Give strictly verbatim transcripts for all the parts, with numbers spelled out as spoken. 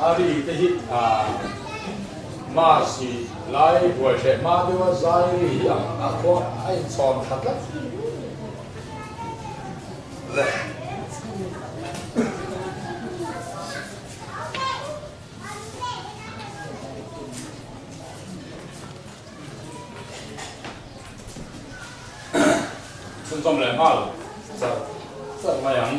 ari te hi a ma si lai buai she ma de wa zai hi a a ko ai chom khat la le sun som le ma sa sa ma yang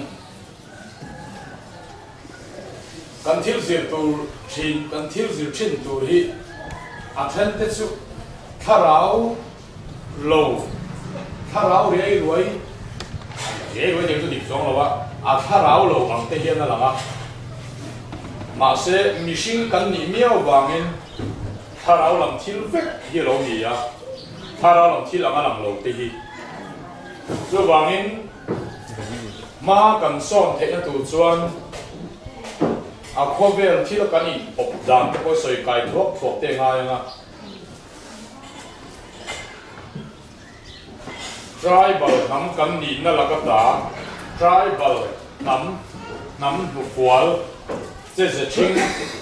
kan thil zir tur thin kan thil zir thin tur hi a then te chu tharau lo tharau re roi re roi de chu dik zong lo wa a tharau lo ang te hian la langa ma se mishing kan ni miao wangin tharau lam thil vek hi lo ni ya tharau lam thil anga lang lo te hi chu wangin ma kan som the na tu chuan a khovel thil kan i op dam te ko soi kai thok thok te nga nga tribal nam kan ni na la ka ta tribal nam nam bu kwal che se ching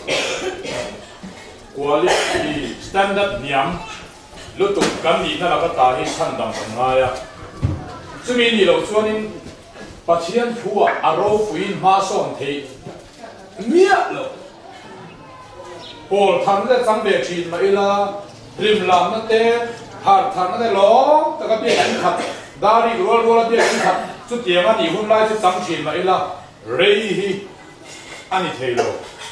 quality standard niam lu tu kan ni na la ka ta hi than dam nga ya chumi ni lo chuanin pathian thua aro fuin ma som the mía lo, Paul tham gia trong việc gì mà ila lim làm nó thế, hạt tham nó thế lo, tất cả biết anh khát, đa đi rồi rồi biết anh khát, chút tiền anh đi hôm nay chút trong gì mà ila rei hi, anh thấy lo,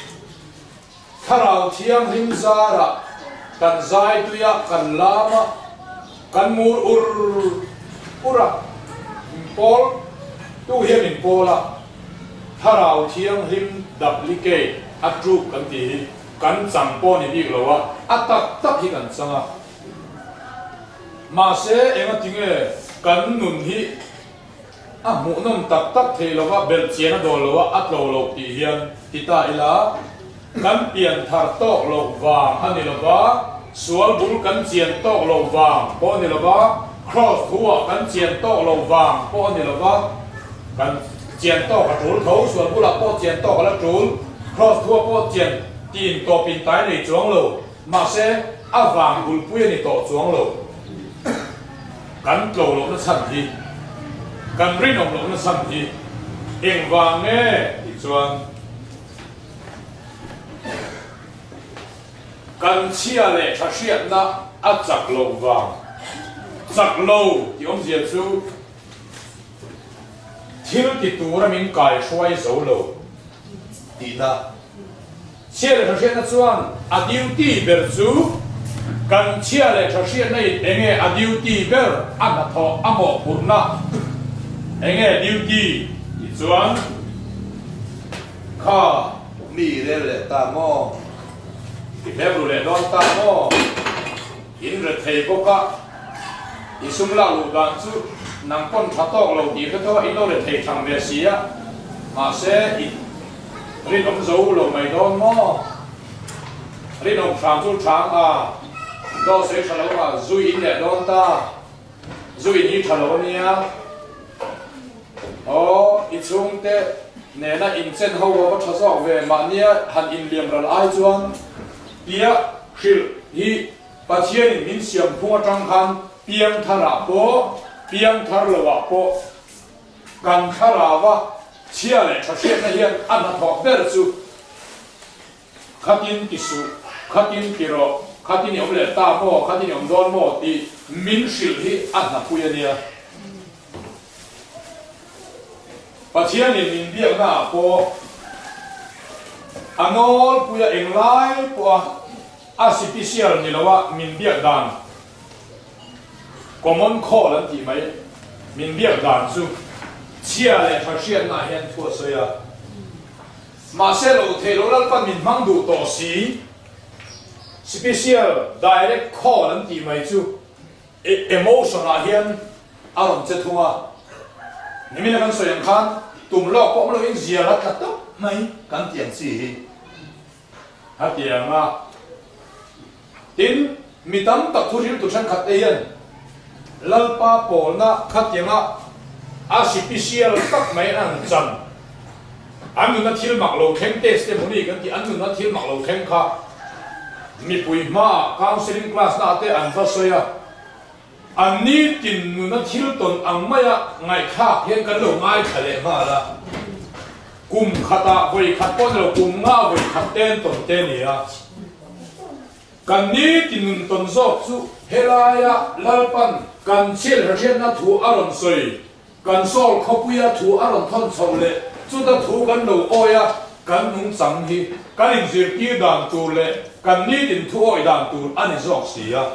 thảo thiang lim ra ra, cần giải tuya cần lama, cần mur ur ura, Paul, tu hiền mình Paul la. Thảo thiang him duplicate atru kan ti kan champo ni dik lo wa atak tak hi kan changa ma se enga tinge kan nun hi a mu nom tak tak the lo wa bel chena do lo wa at lo lo ti hian ti ta ila kan pian thar tok lo wang ani lo wa sual bul kan chien tok lo wang po ni lo wa cross huwa kan chien tok lo wang po ni lo wa kan chien to ka trul thấu suan bula po chien to ka la trul cross thua po chien tin to pin tai nei chuang lo ma se awang bul pui ni to chuang lo kan tlo lo na san hi kan rin om lo na san hi eng wang nge ti chuan kan chia le tha hriat na a chak lo wang chak lo ti om zia chu thiếu thì tu ra mình cài xoay dấu lầu thì ta chia lại thằng nó chuan a duty ber chu cần chia lại thằng này anh nghe a duty ber ăn là thọ ăn bỏ bún na anh nghe duty thì chuan kha mi lên lại ta mò thì phép rồi lại đón ta mò in rồi thầy bốc á thì sung lao lục đàn chu nang con phát tóc lâu đi cái thôi ít đâu để thầy thằng về xí á mà sẽ ít riêng ông dâu lâu mày đón mò riêng ông sáng chú sáng à đó sẽ trả lâu à duy in để đón ta duy in trả lâu nia ô ít chung thế nè na in sen hậu và bắt sọ về mà nia hẳn in liềm rồi ai chuan bia khil hi bắt chiên min xiêm phua trăng khan piang thara po piang thar lawa po kan tharawa chia le tha hriat na hian an thok ber chu khatin ki su khatin ki ro khatin yom le ta po khatin yom don mo ti min shil hi an na puya nia pathian in min biak na po anol puya englai po artificial ni lawa min biak dan common call lan ti mai min biak dan chu chia le tha hriat na hian thua soya ma se lo the lo lal pan min mang du to si special direct call lan ti mai chu emotion a hian aron che thunga nimin kan soyang khan tum lo ko lo in zia la tat to mai kan tiang si hi ha tiang ma tin mitam tak thuril tu than khat eyan lalpa polna khatianga artificial tak mai an chan anh muốn nó thiếu mặc lâu khen test để muốn đi cái thì anh muốn nó thiếu mặc lâu khen khác mi bùi mà counseling class na te anh ta soi à anh ní tin muốn nó thiếu tuần anh mấy à ngày khác hiện cái lâu ngay khai lệ mà là cùng khata với khát con rồi cùng ngã với khát tên tuần tên này à kan ní tin tuần dọc su helaya lalpan kan chiel ra na thu aron soi kan sol khopuya thu aron thon chau le chu ta thu kan lo oya kan nung chang hi kan in zir ti dan tu le kan ní tin thu oi dan tu ani zok si a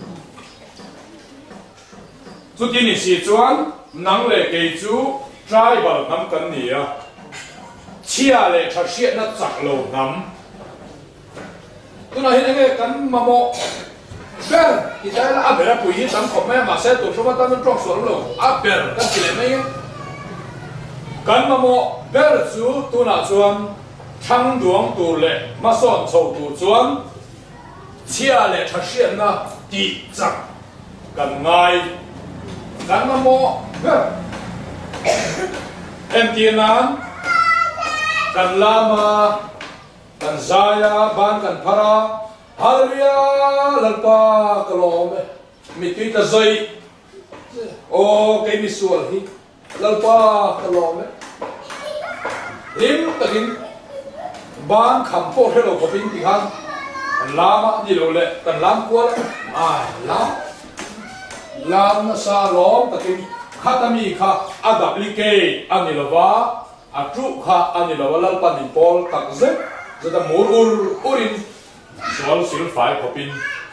chu tin ni si chuan nang le ke chu tribal nam kan ni a chia le tha hriat na chak lo nam tu na hin nge kan ma mo ber i dai la abera pui hi tam khom me ma se tu so ma ta trok so lo aber kan ti le me kan ma mo ber chu tu na chuan thang duang tu le ma son chou tu chuan chia le tha hriat na ti chak kan ngai kan ma mo ber em ti nan kan lama kan zaya ban kan phara hallelujah lalpa kalome mi tui ta zoi o cái mi sual hi lalpa kalome lim takin ban kham po hello ko pin ti han kan lama ni lo le kan lam ko le ai lam lam na sa lom takin khatami kha adaplicate ani lova atru kha ani lova lalpa ni pol tak zet zeta mur ur urin soal sil fai popin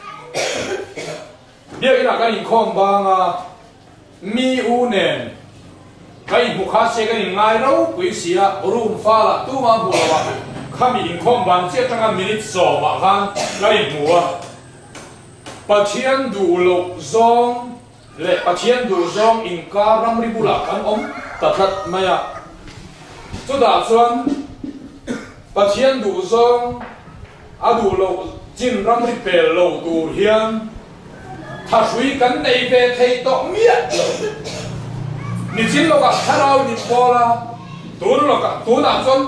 dia ina kan in khom banga mi u nen kai mu kha se kan ngai ro pui sia room fala tu ma bu lawa khami in khom ban che tanga minute so ma han kai muwa pathian du lo zong le pathian du zong in ka ram ri bula kan om tathat maya chu da chuan pathian du zong adu lo jin ram ri pel lo tu hian tha sui kan nei ve thei to mia ni jin lo ka tharau ni pola tu lo ka tu na chon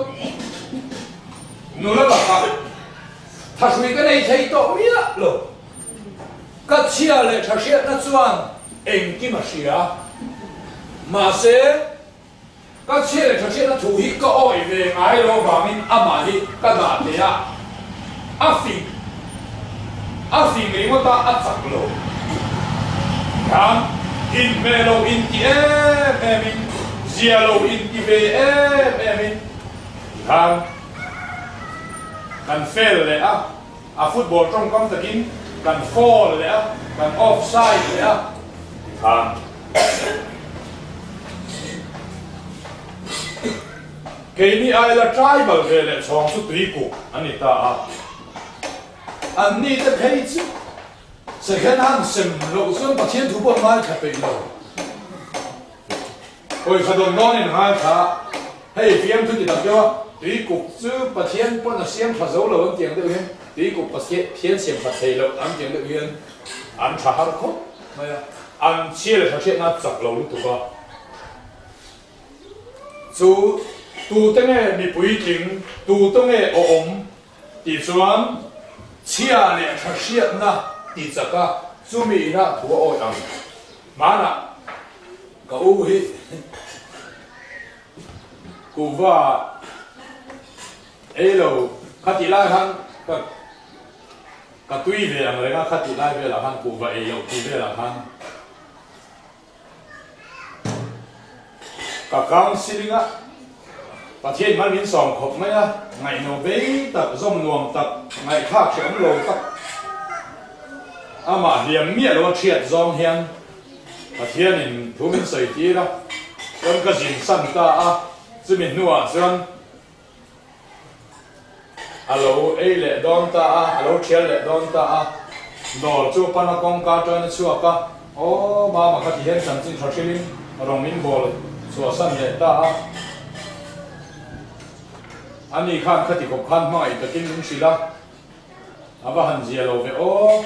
nu la ka tha sui kan nei thei to mia lo ka chia le tha sia na chuan eng ki ma sia ma se ka chia le tha sia na thu hi ka oi ve ngai lo ba min ama hi ka na te ya afing afing ri mo ta atsak lo kan in melo in ti em em in zialo in ti ve em em in kan kan fail le a a football trong kam takin kan fall le a kan offside le a kan ke ni ai la tribal ve le chong su tui ku ani ta a anh đi tới thấy chứ sẽ khiến hắn xem lộ xuống và thiên thủ bộ mai thật bị lộ ôi phải đồn ngon nên hai thà hay phim thứ gì đặc cho tùy cục chứ và thiên bọn là xem phải dấu lộ anh tiếng được hen tùy cục và thiên thiên xem phải thầy lộ anh tiếng được hen anh thà hard code mày anh chia là phải chuyện nó chặt lộ lúc tụi con chú tu tiếng này bị bụi tiếng tu tiếng này ôm thì chuan chia lệ thật siết na đi chắc cả chú mi na thua ôi ăn mà na cậu hi cụ va ấy lâu khát đi lại han cả cả tuy về là người ta khát đi lại về là han cụ va ấy lâu thì về là han cả cam xin á và thiên mà miếng sòng khóc mấy á ngày nào bấy tập rong nuông tập ngày khác sẽ ông lầu tập à mà liềm miết nó triệt rong hiền và thiên nhìn thú mình sợi tí đó con cái gì sẵn ta à chứ mình nuông chân alo ấy lệ đón ta à alo triệt lệ đón ta à đồ chú pan con cá cho nó chua cá ô mà mà cái hiền sẵn chính thật sự linh rong mình bol chua sẵn lệ ta à anh đi khăn khát thì cũng khăn mai tự tin cũng xí la, à và hành gì lâu về ô,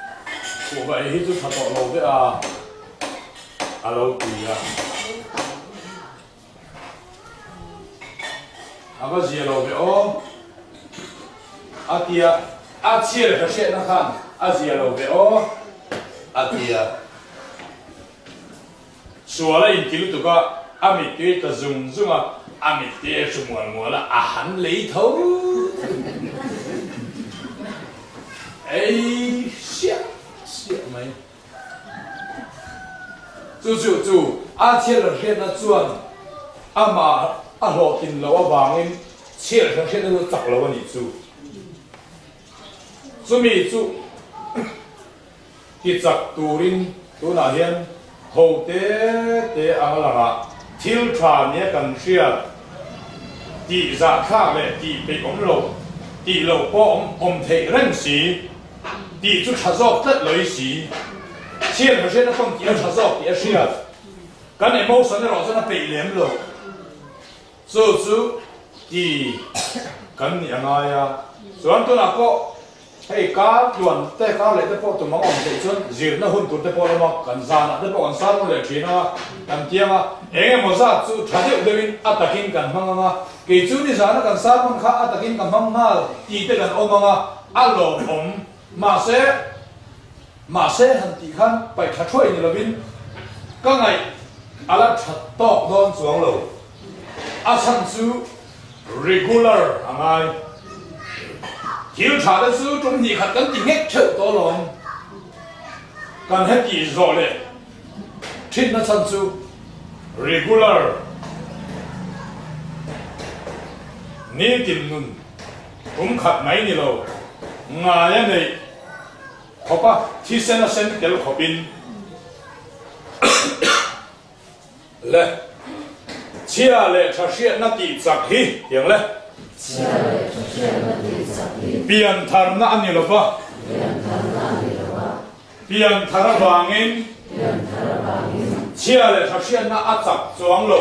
của vậy thì chúng ta lâu về à, à lâu tùy à, aga zelo be o atia achil ka she na khan azelo be o atia suala in kilu tu ka amit te ta zum zunga amit te sumual muala ahan lei thau ai sia sia mai chu chu chu a chil ra he na chuan ama a lo tin lo awangin chil ra he na chak lo ni chu chu mi chu ki chak turin tu na hian ho te te ang langa thil tha ne kan sia ti za kha le ti pe om lo ti lo po om om the ren si ti chu tha zok tat loi si chian ho se na phong ti tha zok ti sia kan emotion ro so na pe lem lo so chu ti kan ni anga ya suan tu na ko hei cá luồn tê cá lệ tê po tụi mong ông chạy chuan dìu nó hun tụt tê po nó cần san à tê po cần san nó lệ chuyện nó cần tiêm à em một sa chú thay thế được à ta kinh cần mong à cái chú đi san nó cần san mong khá à ta kinh cần mong à đi tê cần ôm à à lồ ôm mà sẽ mà sẽ hành tỷ khăn phải thắt chuỗi như là vin các ngày à là thắt to đón xuống lầu à sang chú regular hàng ngày调查的时候，中医还跟第一抽多龙，干还第热嘞，听那参数 regular， 你定论，ผมขัดไหมนี่เรางานยังไงเขาปะที่เส้นเส้นเดี๋ยวเขาบินเลยเชื่อเลยถ้าเชื่อนาทีสักทีอย่างเลยเปลี่ยนทางนั้นนี่หรอปะเปลี่ยนทางวางเงินเชื่อเลยถ้าเชื่อน่าอัดจับจวงโล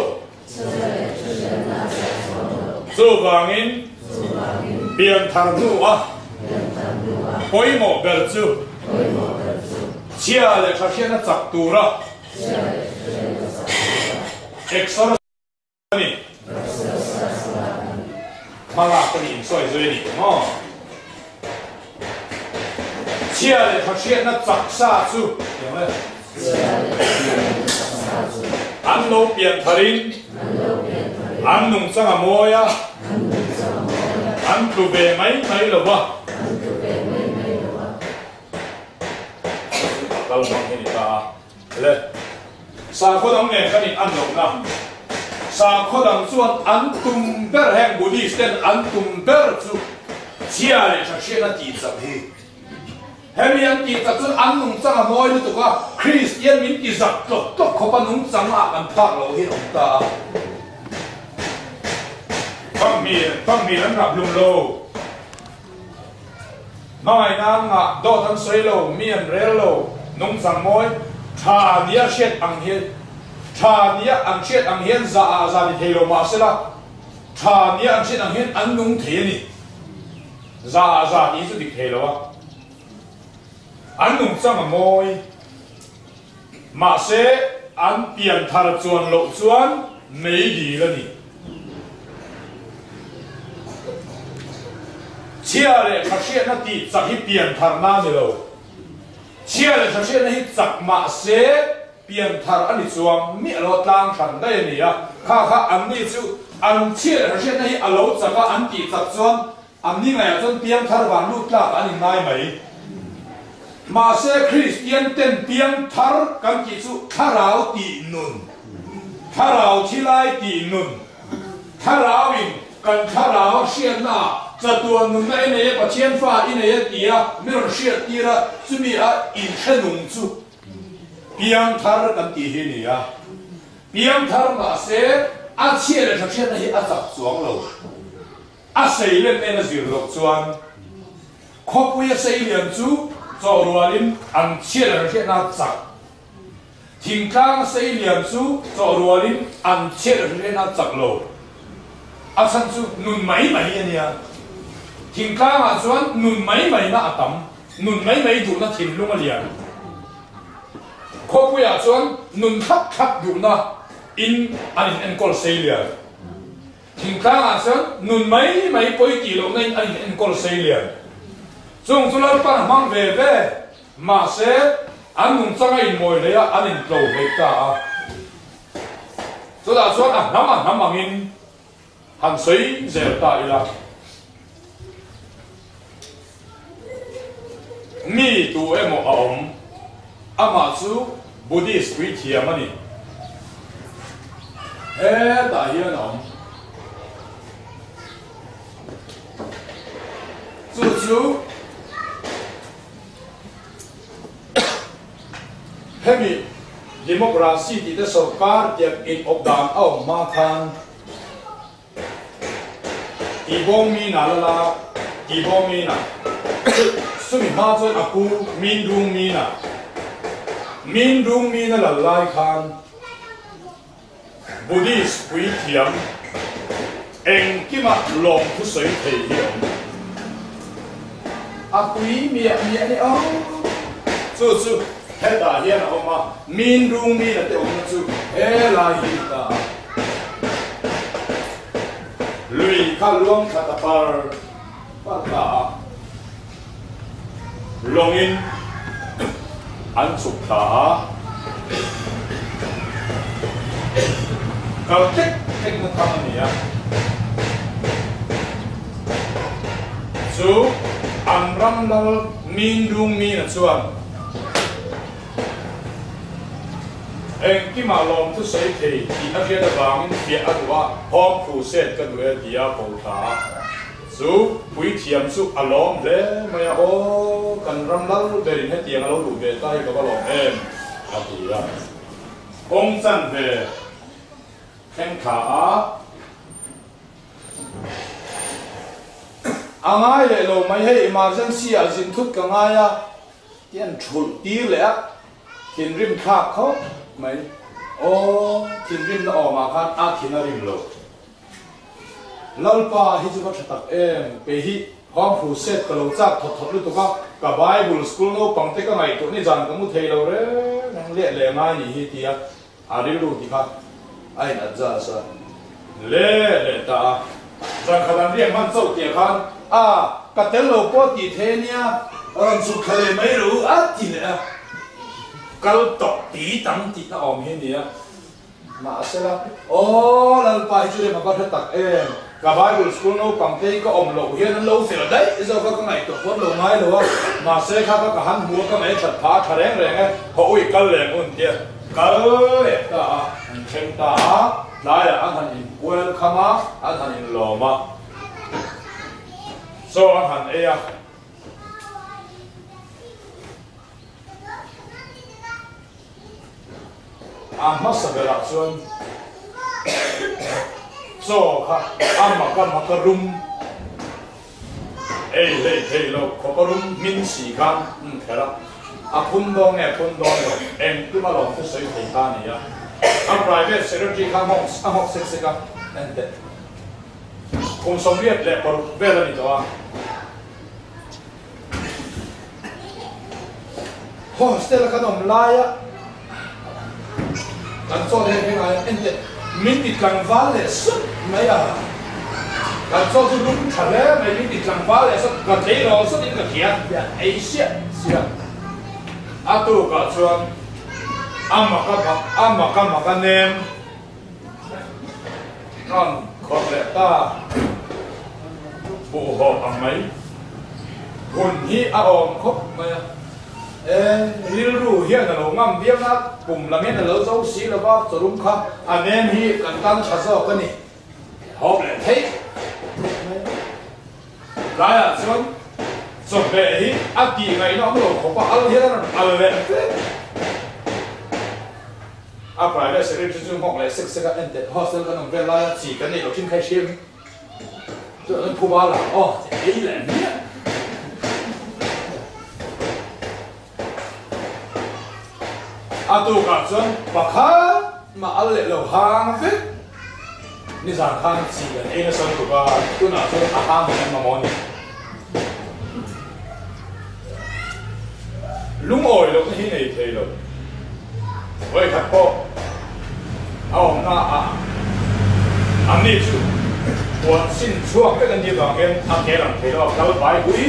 จูวางเงินเปลี่ยนทางนู้วะปอยหมอเบลจูเชื่อเลยถ้าเชื่อน่าจับตัวละเอ็กซ์โซนี่มาลาคนอินสวยสวยนี่อ๋อเชื่อเลยเขาเชื่อน่าจับซาจูอย่างไรอันโลเปลี่ยนทารินอันนุ่งสังโมยะอันตูเบไหมไม่หรอวะเราลองเห็นตาเลยสาคนนั้นเนี่ยกันอีกอันหนึ่งนะสาคนนั้นส่วนอันตุมเบอร์แห่งบุรีสเตนอันตุมเบอร์จูเชื่อเลยเขาเชื่อน่าจีสับฮีเฮมีอันจีสับส่วนอันนุ่งสังโมยนี่ตัวก็คริสเตียนมินจีสับตกตกเขาปนุ่งสังอากันพักเราเห็นองตาฟังมีฟังมีนั้นรับลุงโลน้อยนางอ่ะโดทันสวยโลเมียนเรลโลนุ่งสังโมยชาเนียเช็ดอังเฮนชาเนียอังเช็ดอังเฮนซาอาซาดิเทโลมาเสละชาเนียอังเช็ดอังเฮนอันนุ่งเทนี่ซาอาซาดีสุดดิเทโลวะอันนุ่งสังโมยมาเสอันเปลี่ยนทาร์จวนโลจวนไม่ดีแล้วนี่เชื่อเลยเขาเชื่อนาทีจากที่เปลี่ยนทางน้าเนี่ยเราเชื่อเลยเขาเชื่อนาทีจากมาเสเปลี่ยนทางอันนี้จวงมีเราตั้งฉันได้เนี่ยข้าข้าอันนี้จูอันเชื่อเลยเขาเชื่อนาทีเราจากก็อันที่จากจวนอันนี้ไงจนเปลี่ยนทางวันลูกลาอันนี้ง่ายไหมมาเสคริสเตียนเต็มเปลี่ยนทางกันกี่จูถ้าเราตีนุนถ้าเราที่ไล่ตีนุนถ้าเราอินกันถ้าเราเชื่อหน้าจะตัวนุ่มในเนี่ยประเทศฟ้าอินเนี่ยตีอะไม่รู้เชื่อตีละจะมีอะอินเช่นนุ่งจูเพียงทาร์กันตีเฮนี่อะเพียงทาร์มาเสอาเชื่อเลยเชื่อในอาจับสวงเราอาเสียเล่นในสิ่งหลอกชวนครอบครัวเสียเลี้ยงจูจอรัวลินอันเชื่อเลยเชื่อนาจับทิ้งกลางเสียเลี้ยงจูจอรัวลินอันเชื่อเลยเชื่อนาจับเราอาสันจูนุ่นไม่ไม่เนี่ยทิ้งกลางอาจวนนุ่นไม่ไม่น่าตั้มนุ่นไม่ไม่ดูน่าทิ้งลงมาเลี้ยงครอบครัวอาจวนนุ่นทับทับดูน่าอินอันนี้เอ็นกอลเซียทิ้ thỉnh khang à sơn nụn mấy mấy bôi kỳ lộ nên anh anh còn xây liền dùng cho nó pan mang về về mà sẽ anh nụn sang anh mồi đấy anh anh cầu về cả cho đã cho anh nắm anh nắm bằng in hành xây dẻo tại là mi tu em một ông ama chú Buddhist quý thiam anh ê tại hiền ông chú chú hemi democracy thì đã sầu cá tiệp in ốc đàn ông ma khan ibong mi na la ibong mi na sumi ma cho aku min dung mi na min dung mi na la lai khan Buddhist quý thiam anh kia mà lòng thu水thể hiện à quý miệng miệng này ông chú chú hết đã hiện ông mà min dung mi là để ông chú hết là hiện ta lui khá luông khá tập par phát cả lòng in ăn sụp thả kalau cek cek tentang ini ya so amram dal mindung mi na chuan anh ki ma lom tu sei thei ti a kia da bang in pia atwa hom khu set ka du dia ko ta so pui thiam su alom le maya o kan ram dal berin he tiang alo du be tai ka ba lom em a ti ya ong san ve khen khả anh ai lại lâu mấy hay emergency à xin thuốc cả ngay à tiền chul tí lẽ tiền rim khác không mấy ô tiền rim nó ở mà khác à tiền nó rim lâu lâu pa hi chú bắt tập em về hi hôm phụ set cái lâu chắc thật thật luôn tụi cả Bible school nó bằng tất cả ngày tụi này dàn cũng một thầy lâu đấy năng lệ lệ mai gì thì à đi đâu thì khác ai nãy giờ sao lệ lệ ta rằng khả năng riêng man sâu tiền khan à cả tên lô có gì thế nha orang su khale mấy rú á thì lệ kalau tóc tí tăng tí nó ôm hết nè mà sẽ là ô lần phải chú để mà bắt tắc em cả Bible school nó bằng tay có ôm lỗ hiện nó lâu phèo đấy giờ có cái này tụt quất lỗ ngay luôn mà sẽ khác có cả hắn mua cái mấy chặt phá khá rèn rèn ấy hội cái rèn ôn tiền cái ta xem ta lại là anh thành welcome anh thành lỗ mà so anh thành ấy à anh mất sạch rồi xuân so ha anh mặc cái mặc cái room ấy lấy thấy lâu có cái room min sĩ gan thế đó à phun đông nghe phun đông rồi em cứ mà lòng cứ sấy thấy ta này á anh private secretary khang học anh học six six à nên thế cùng sống biết lẽ bảo về là gì đó hostel cái đồng lai á kan cho thế thế này anh thế mình đi càng vá lệ suốt mấy à kan cho chú đúng thật đấy mình đi càng vá lệ suốt còn thấy rồi suốt những cái kia ấy xịt xịt à tu cả chuan ăn mặc cái mặc ăn mặc cái mặc cái nem non còn lệ ta phù hợp bằng mấy hồn hi à ôm khóc mấy ê liu ru hiện là lỗ ngâm viêm nát cùng là nghe là lỗ dấu xí là bao giờ đúng không anh em hi cần tăng chả sợ cái này hợp lệ thấy lại à xuân chuẩn bị hi ăn kỳ ngày nó cũng không có ăn hết rồi ăn lệ à phải là sẽ đi chung học lại sức sức anh để họ sẽ cần về lại chỉ cái này đầu tiên khai xiêm tụi nó thu ba là ô thế là nhé à tu cả chân bà khá mà ăn lệ lẩu hàng phết ni rằng khăn chỉ là anh sơn của bà tôi nào chơi à hàng mình mà món lúc ổi lúc này này thấy rồi vậy thật cô ông na à anh đi chứ buồn xin chuộc cái gì vào em ăn cái làm thế đó đâu bài quý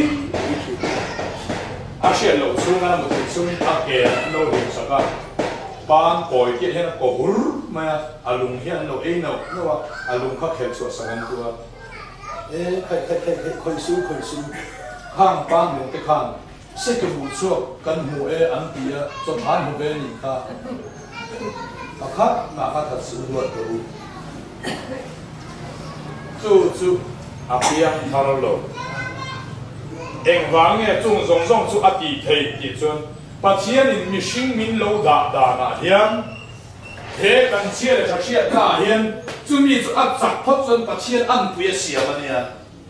à sẽ lộ xuống là một cái xuống ăn cái nấu hình sao cả ban bồi kia hiện có hur mà à lùng hiện nấu ấy nấu nấu à lùng khắc hiện chuột sang ăn tua ê khai khai khai khai khơi xuống khơi xuống hàng ban một cái hàng sẽ cái bùn chuột cần mùa ê ăn bia cho bán một bên nhìn ta à khác mà khác thật sự luôn rồi chú chú à bia thằng lô anh vàng nghe chung rong rong chú à tỷ thầy tỷ chuan bắt chiên in mi sinh min lâu đà đà na hiền thế cần chiên là chắc chiên na hiền chú mi chú áp chặt thoát chuan bắt chiên ăn bia xiêm mà nè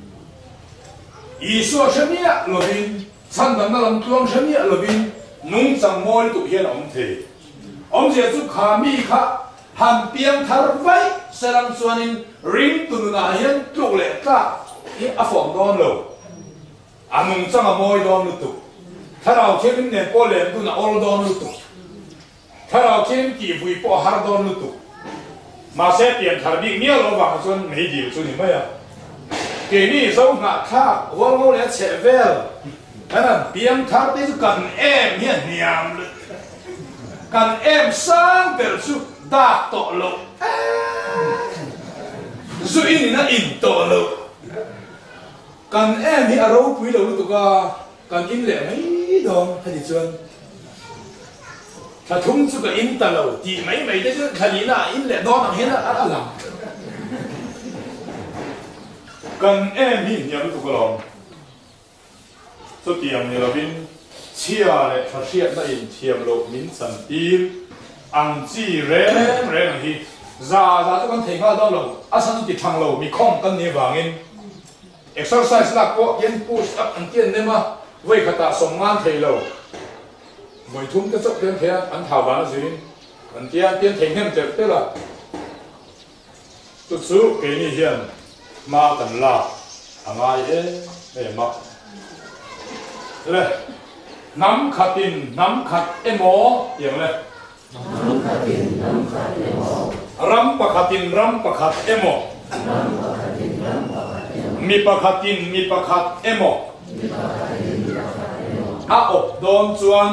ý số xem nhé lo bin chăn đầm na làm tuang xem nhé lo bin nung chẳng mồi tụ hiền ông thầy ông giờ chú khá mi khá hàm biếng thar vay sẽ làm chuan in ring tụ na hiền tụ lệ ta ý áp phỏng đòn lâu anh nung chẳng mồi đòn nữa tụถ้าเราเชื่อมเนี่ยก็เล่นตัวน่ะออลดอนลุตุถ้าเราเชื่อมกี่ฟุยปอฮาร์ดอนลุตุมาเสียเปลี่ยนทาร์บิกเนี่ยเราหวังส่วนไม่ดีส่วนนี้ไม่อะเกี่ยนี่เราหน้าท่าว่าเราเนี่ยเชฟเวลนั่นเปลี่ยนทาร์ที่สุกันเอ็มเนี่ยเนียมเลยกันเอ็มสร้างเปิดสุดดาโตโลสุอินี่น่ะอินโตโลกันเอ็มนี่อารมณ์ปุยเราลุตุกากันอินเหล่ไม่ดองท่านดิชวนถ้าทุ่งสุกอินตะเราที่ไม่ไม่ได้ชวนท่านนี่น่ะอินเหล่ดองเห็นอะอะไรกันเอ็มนี่ยังตุกลองสุดที่ยังนี่เราบินเชียร์เลยถ้าเชียร์ได้อินเทียมโลกมินสันตีอังจีเร่เร่ที่ซาซาทุกคนเทงาดองเราอาศัยติดทางเรามีข้องกันนี่วางอิน exercise หลักก็ยัน push up อันเตียนเนี่ยมาไว้ขตาส่งงานเทโลมวยทุ่มก็จะเตียนเทียนอันถาวรสิอันเตียนเตียนเทงเห็นเจ็บเท่าไรสุดสุดเกี่ยนี่เฮียนมากันละทำไงเอ๊ะไม่มาเลยน้ำขัดดินน้ำขัดเอโมอย่างไรน้ำขัดดินน้ำขัดเอโมรำปะขัดดินรำปะขัดเอโมมีปะขัดดินมีปะขัดเอโมอาอบโดนจวน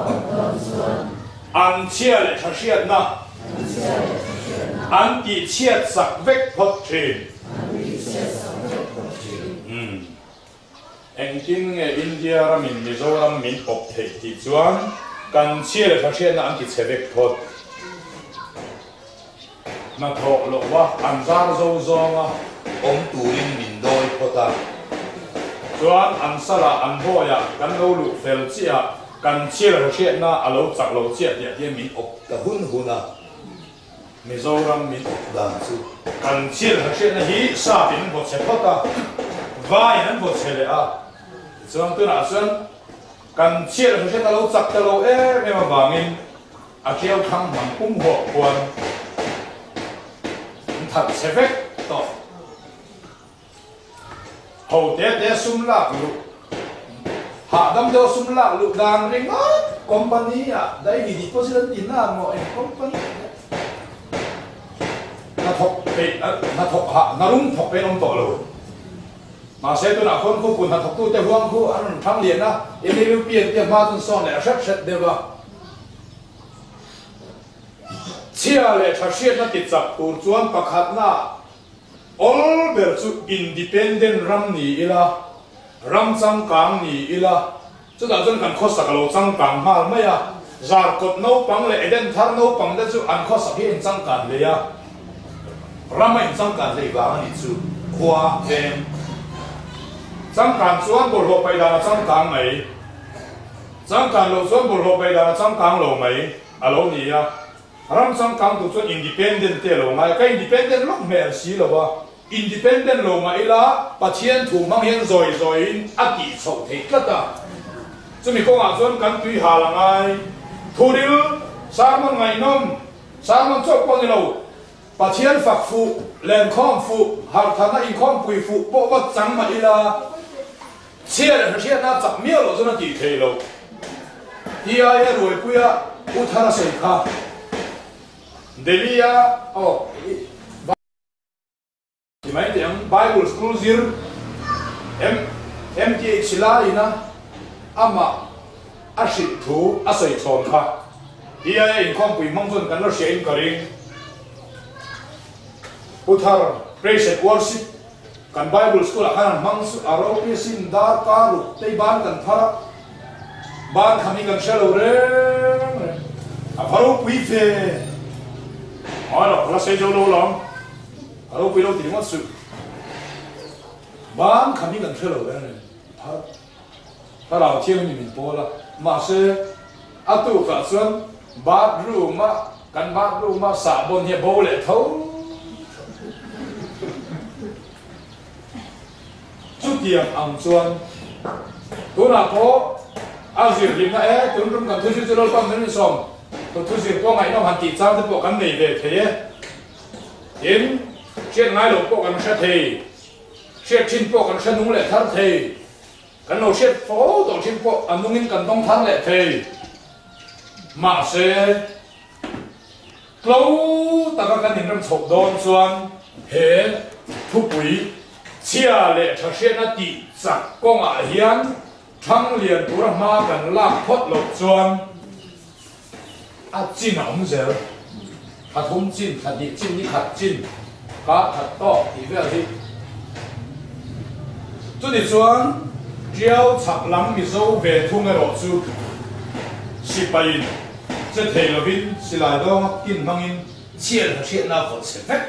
อันเชียร์เลยถ้าเชียร์นะอันที่เชียร์สักเวกพอดทีอืมเอ็งจริงอินเดียรามินมิโซรามินอบเทที่จวนกันเชียร์เลยถ้าเชียร์นะอันที่เชเวกพอดมาถกหลอกว่าอันซาโซโซมาองตูรินมินโดยพอตาส่วนอันสละอันพ่อยะกันเราลุเฟลเชียกันเชียร์เชียร์น่าอารมณ์จากเราเชียร์เดียดมินอกแต่หุ่นหุ่นอ่ะมิโซรัมมินอกดังสุกันเชียร์เชียร์น่ะฮีซาบินบทเชฟตาวายนั้นบทเชลอ่ะส่วนตัวน่ะส่วนกันเชียร์เชียร์เราจากเราเอ๊ะไม่มาบางินอาเกียวทั้งมันพุ่งหัวควนถัดเชฟต่อหอเตะเตะซุ่มลักลุหาดำเดียวซุ่มลักลุดังเร่งอ่ะคอมพานีอ่ะได้ดีดีโพสิชันดีน่าหมอเอ็มคอมพานีน่าทกเป็ดน่าทกหาน่ารุ่งทกเป็นองค์โตเลยมาเสร็จตัวน่ะคนคู่คุณน่าทกตู้แต่ห่วงคู่อันนั้นทั้งเหรียญนะเอ็มเอลเปลี่ยนเตรียมมาจนซ้อนเลยเช็ดเช็ดเดี๋ยวว่าเชี่ยเลยถ้าเชี่ยน่าติดจับตัวจวนประคัดน่ะall bersu independent ram ni ila ram chang kang ni ila chu da chon kan khosa ka lo chang kang mal mai ya zar kot no pang le eden thar no pang da chu an khosa hi en chang kan le ya ram in chang kan le ba ni chu khwa em chang kan chuan bol ho pai da chang kang mai chang kan lo chuan bol ho pai da chang kang lo mai alo ni ya ram chang kang tu chu independent te lo mai ka independent lo mer si lo ba independent lo mai la pathian thu mang hian zoi zoi in aki chho thei tlata chumi ko nga chuan kan tui ha la ngai thu dil sarman ngai nom sarman chok pon lo pathian fak fu len khom fu har thana in khom pui fu bo ba chang ma ila chia le chia na chak mia lo chuna ti thei lo ti ai he roi puya uthara sei kha Delia oh thì mấy tiếng Bible School zir em em kia chỉ là ina ama ashi thu asai thon kha ia in khom pui mong zon kan lo shein karing uthar praise and worship kan Bible School akan mang su aro pi sin dar ka lu tei ban kan phara ban khami kan shalo re a pharo pui fe ora la sei jo lo long aro pui lo ti mo su ban khami kan shalo re phara phara thiang ni min pola ma se atu ka suan bathroom ma kan bathroom ma sa bon he bo le tho chút tiền ăn xuân tôi là có ăn gì thì nó é tôi cũng cần tôi chỉ cho con đến xong tôi tôi chỉ có ngày nó hoàn tỷ trang thì bộ cán này về thế đến chuyện ngay lúc bộ cán sẽ thì chuyện chín bộ cán sẽ nung lệ thắt thì cái nào chuyện phố tổ chín bộ ăn nung in cần đông thắt lệ thì mà sẽ lâu ta các cái niệm sầu đón xuân hết thu quý chia lệ cho xe nó tị giặc công ả hiến thăng liền tú ra ma gần lạc phốt lộc chuan à chín ống giờ hạt hung chín hạt địa chín đi hạt chín cá hạt to thì về gì chú đi chuan treo chặt lắm mi dâu về thu nghe lộc chú xí bay这提了边是来到金方因切了切那好吃的。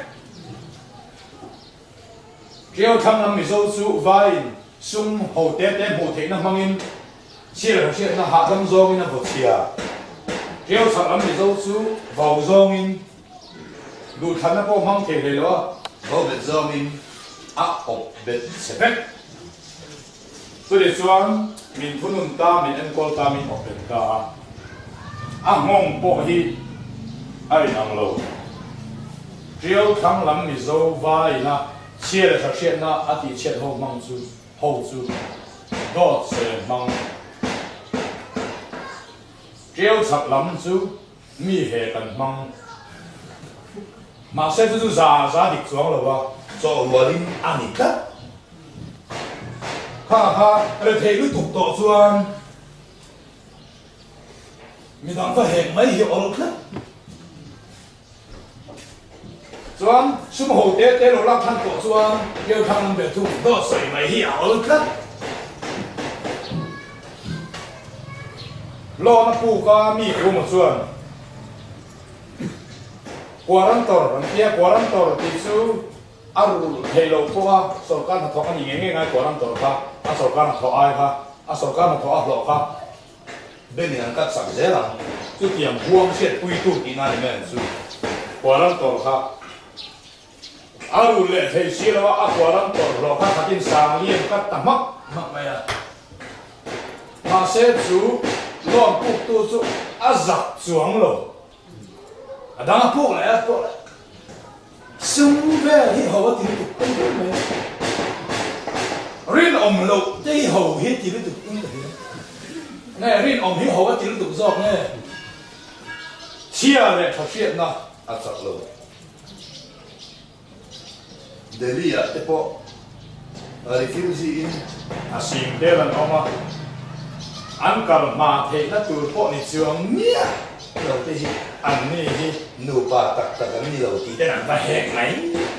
只要他们没做出外送好点点好听那方因切了切那下当中那好吃啊。只要他们没做出外中因路摊那个方提来了，我们中因啊好别吃的。所以说，民普伦达民恩国达民好别达。啊，我不去爱能路，只要他们没做歪那，切了就切那，啊，地切后忙住后住，多是忙。只要他们做，米黑跟忙，马上就是啥啥的装了吧，做我的阿尼克，哈哈，那体育读多专。มีทางก็เห็นไม่เหี่ยวหรอกนะส่วนสมองเตะเตะเราลักทันตัวส่วนเกี่ยวทางแบบถูกก็ใส่ไม่เหี่ยวหรอกนะรอนักปูก็มีกูหมดส่วนกว่ารันตอร์รันเทียกว่ารันตอร์ที่สู้อารุเฮโลพวกสกัดหัดทอกันอย่างงี้ง่ายกว่ารันตอร์ค่ะอาสกัดหัดทอไอ้ค่ะอาสกัดหัดทออัพโหลดค่ะbên này ăn cắt sẵn dễ lắm, chú tiền buông xét quy tụ tí nào để chú, quả lắm tổ khác, à rồi lệ thầy xí là à quả lắm tổ rồi khác phát triển sáng liên cắt tầm mắc mắc vậy à, mà sẽ chú loan phục tu chú à giặc xuống rồi, à đang phục lại phục lại, sung về thì hầu thì tục tung được mấy, riêng ông lục thì hầu hết thì tục tung được. Nghe riêng ông hiểu hậu tiếng tục giọt nghe chia lại thật chuyện nào à thật luôn để đi à thế po à đi phim gì in à xin đây là ông à anh cầm mà thế nó từ po này trường nhá đầu tiên gì anh này gì nụ bà tắc tắc cái gì đầu tiên đây là phải hẹn này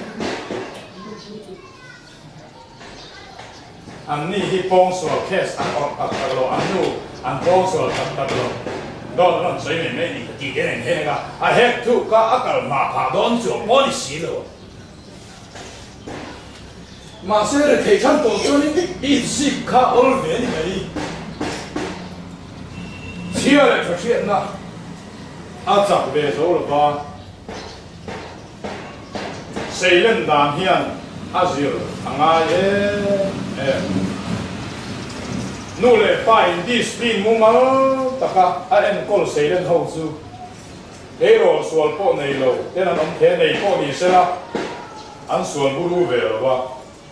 anh này thì bông sủa case anh còn tắc tắc rồi anh nụ anh bông sủa tắc tắc rồi đó là suy nghĩ mấy gì cái cái này thế này à hết thu cả ác cả mà phá đón xuống bỏ đi xí rồi mà sẽ là thể trạng tổ cho nên ít gì cả ở về này chia lại cho chuyện nào à chẳng về số là ba xây lên đàn hiền à diệu thằng ai ấy nô lệ phải đi spin mua mà tất cả anh em có xây lên hậu chú thế rồi xuân bộ này lâu thế là ông thế này bộ này sẽ là anh xuân bù lu về rồi ba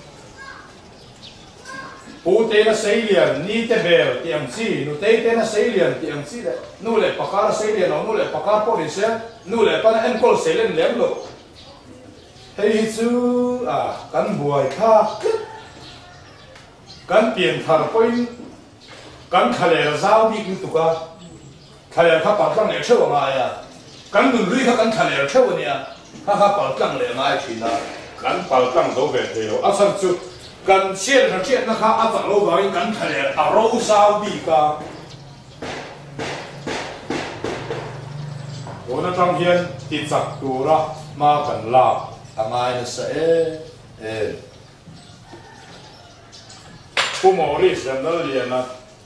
bố thế là xây liền ní thế về tiếng gì nô thế thế là xây liền tiếng gì đấy nô lệ bạc cá xây liền nô lệ bạc cá bộ này sẽ nô lệ bác anh có xây lên lém rồi hei chu à kan buai kha kan pian thar point kan khale zau bi tu ka khale kha pa tlang le chho nga ya kan nun lui kha kan khale chho nia kha kha pa tlang le ngai thina kan pa tlang do ve te lo a sang chu kan chen ha chen na kha a tang lo ba kan khale a ro zau bi ka ona tang hian ti chak tu ra ma kan la angai na sa e e pu mo ri sem na lian na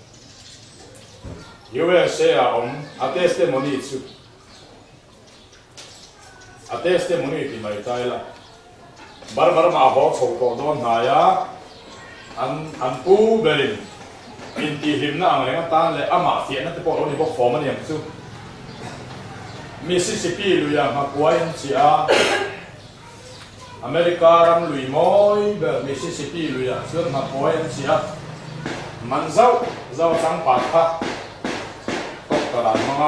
U S A om a testimony chu a testimony ti mai tai la bar bar ma ho chho ko don na ya an an pu berin in ti him na ang le ta le ama ti na te po ro ni bo form ni am chu Mississippi lu ya ma kwai chi a America ram lui moi be Mississippi lu ya chuan ma kwai chi a man zau zau sang pa kha tok ra ma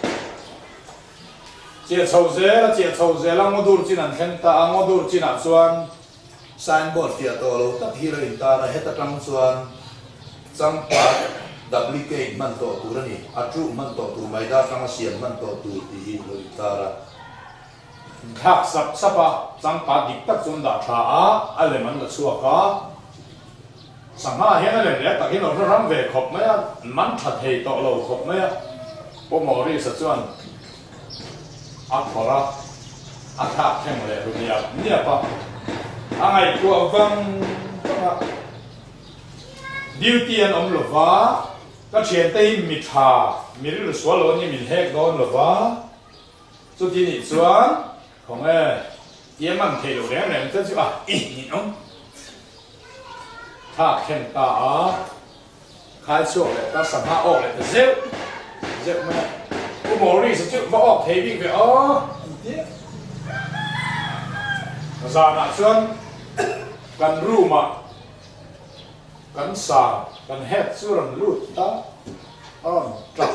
chia chou ze la chia chou ze la ngodur chin an thlen ta ngodur chin a chuan signboard tia to lo tak hi rin ta na heta tang chuan chang pa duplicate man to tu rani atu man to tu mai da tang siam man to tu ti hi lo ta ra khak sap sapa chang pa dik tak chun da tha a ale man la chuwa ka sangha hian ale le tak hin ro ram ve khop mai man tha thei to lo khop mai po mo ri sa chuan a khora a tha khem le ru nia nia pa angai tu awang duty an om lova ka chen te mi tha mi ri so lo ni min hek don lova chu ti ni chuan khong e ye man thei lo rem rem te chu a i ni no tha khem ta a khai chu le ta sam ha ok le zeu zeu ma ku mo ri sa chu ba ok thei bi ve o ti za na chuan kan ru ma kan sa kan het chu ram lut ta on tra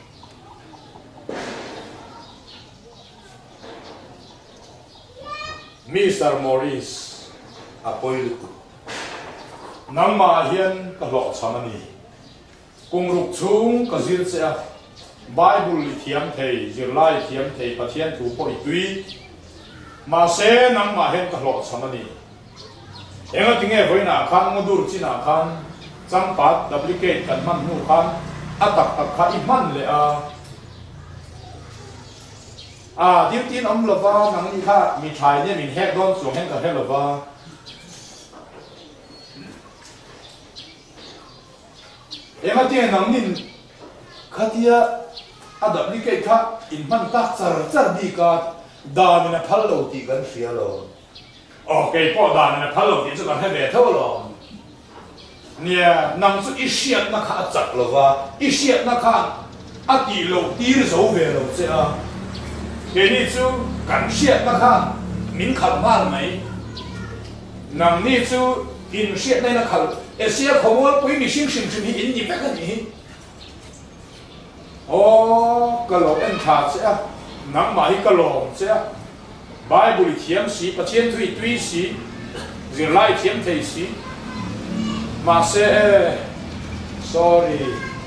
Mister Morris apoi nang ma hian ka lo chamani kung ruk chung ka zil che Bible li thiam thei zir lai thiam thei pathian thu poi tui ma se nang ma hian ka lo chamani enga tinge voina khan ngodur china khan changpat duplicate kan man nu khan atak tak kha i man le a a duty om lova nang ni kha mi thai ne min hek don chu hen ka he lova enga tinge nang nin khatia a duplicate kha in man tak char char di ka da mina phal lo ti kan ria lo okay po da na phalo ti chu kan he ve tho lo nia nang chu i shiat na kha chak lova i shiat na kha a ti lo ti zo ve lo che a ke ni chu kan shiat na kha min khal mal mai nang ni chu in shiat na khal e sia khomol pui mi sing sing sing hi in ni pe ka ni o ka lo en tha che a nang ma hi ka lo che a Bible thiam si pathian thui tui si zir lai thiam thei si ma se sorry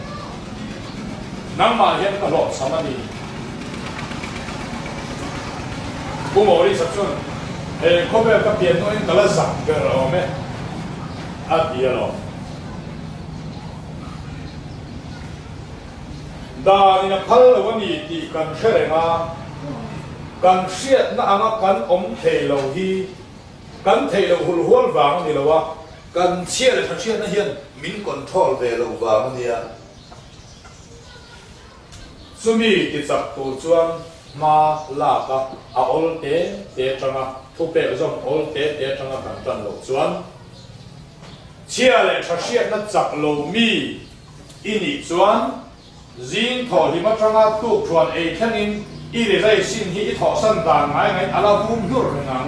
nang ma hian ka lo samani ku mo ri sa chun e ko be ka pian no in kala zak ka ro me a dia lo da ni na phal lo ni ti kan khere ma kan siat na anga kan om thei lo hi kan thei lo hul hul wang ni lo wa kan chia le chia na hian min control ve lo wang ni a sumi ti chak tu chuan ma la ka a ol te te changa thu pe zong ol te te changa kan tan lo chuan chia le chia na chak lo mi ini chuan zin tho hi ma changa tu chuan e thanin i le zai sin hi i tho san dan ngai ngai ala vum dur ngang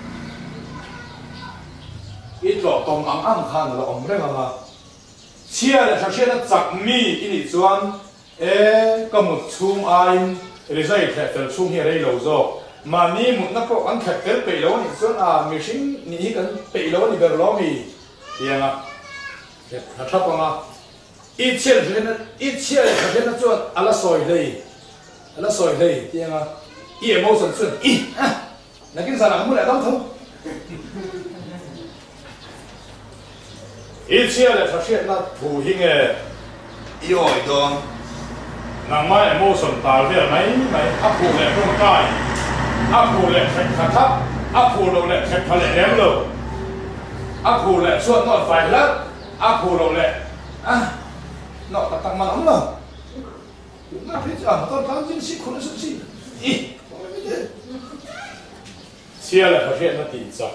i tlo tong ang ang khan la om renga ma chia le sa chia na chak mi i ni chuan e ka mu chung ain le zai the tel chung hi rei lo zo mà ni một nó có ăn khét cái bị lâu ni xuân à mình xin ni cái bị lâu ni gần lâu mi tiền à thật thấp không à ít chia thì nó ít chia thì nó cho ala soi đây ala soi đây tiền à ít mâu sản xuất ít à là cái gì là không lại đau không ít chia là thật sự là phù hình ấy yêu hỏi đó nàng mai mô sồn tàu về mấy mấy áp phù lệ không trai áp phù lệ sạch khát thấp áp phù lệ lệ sạch khát lệ ném lầu áp phù lệ xuân nó phải lắm áp phù lệ lệ à nó tặng tặng mà lắm rồi chúng ta thấy rằng tôi đang chính sĩ không được sĩ ý chia là phát hiện nó tỉ sao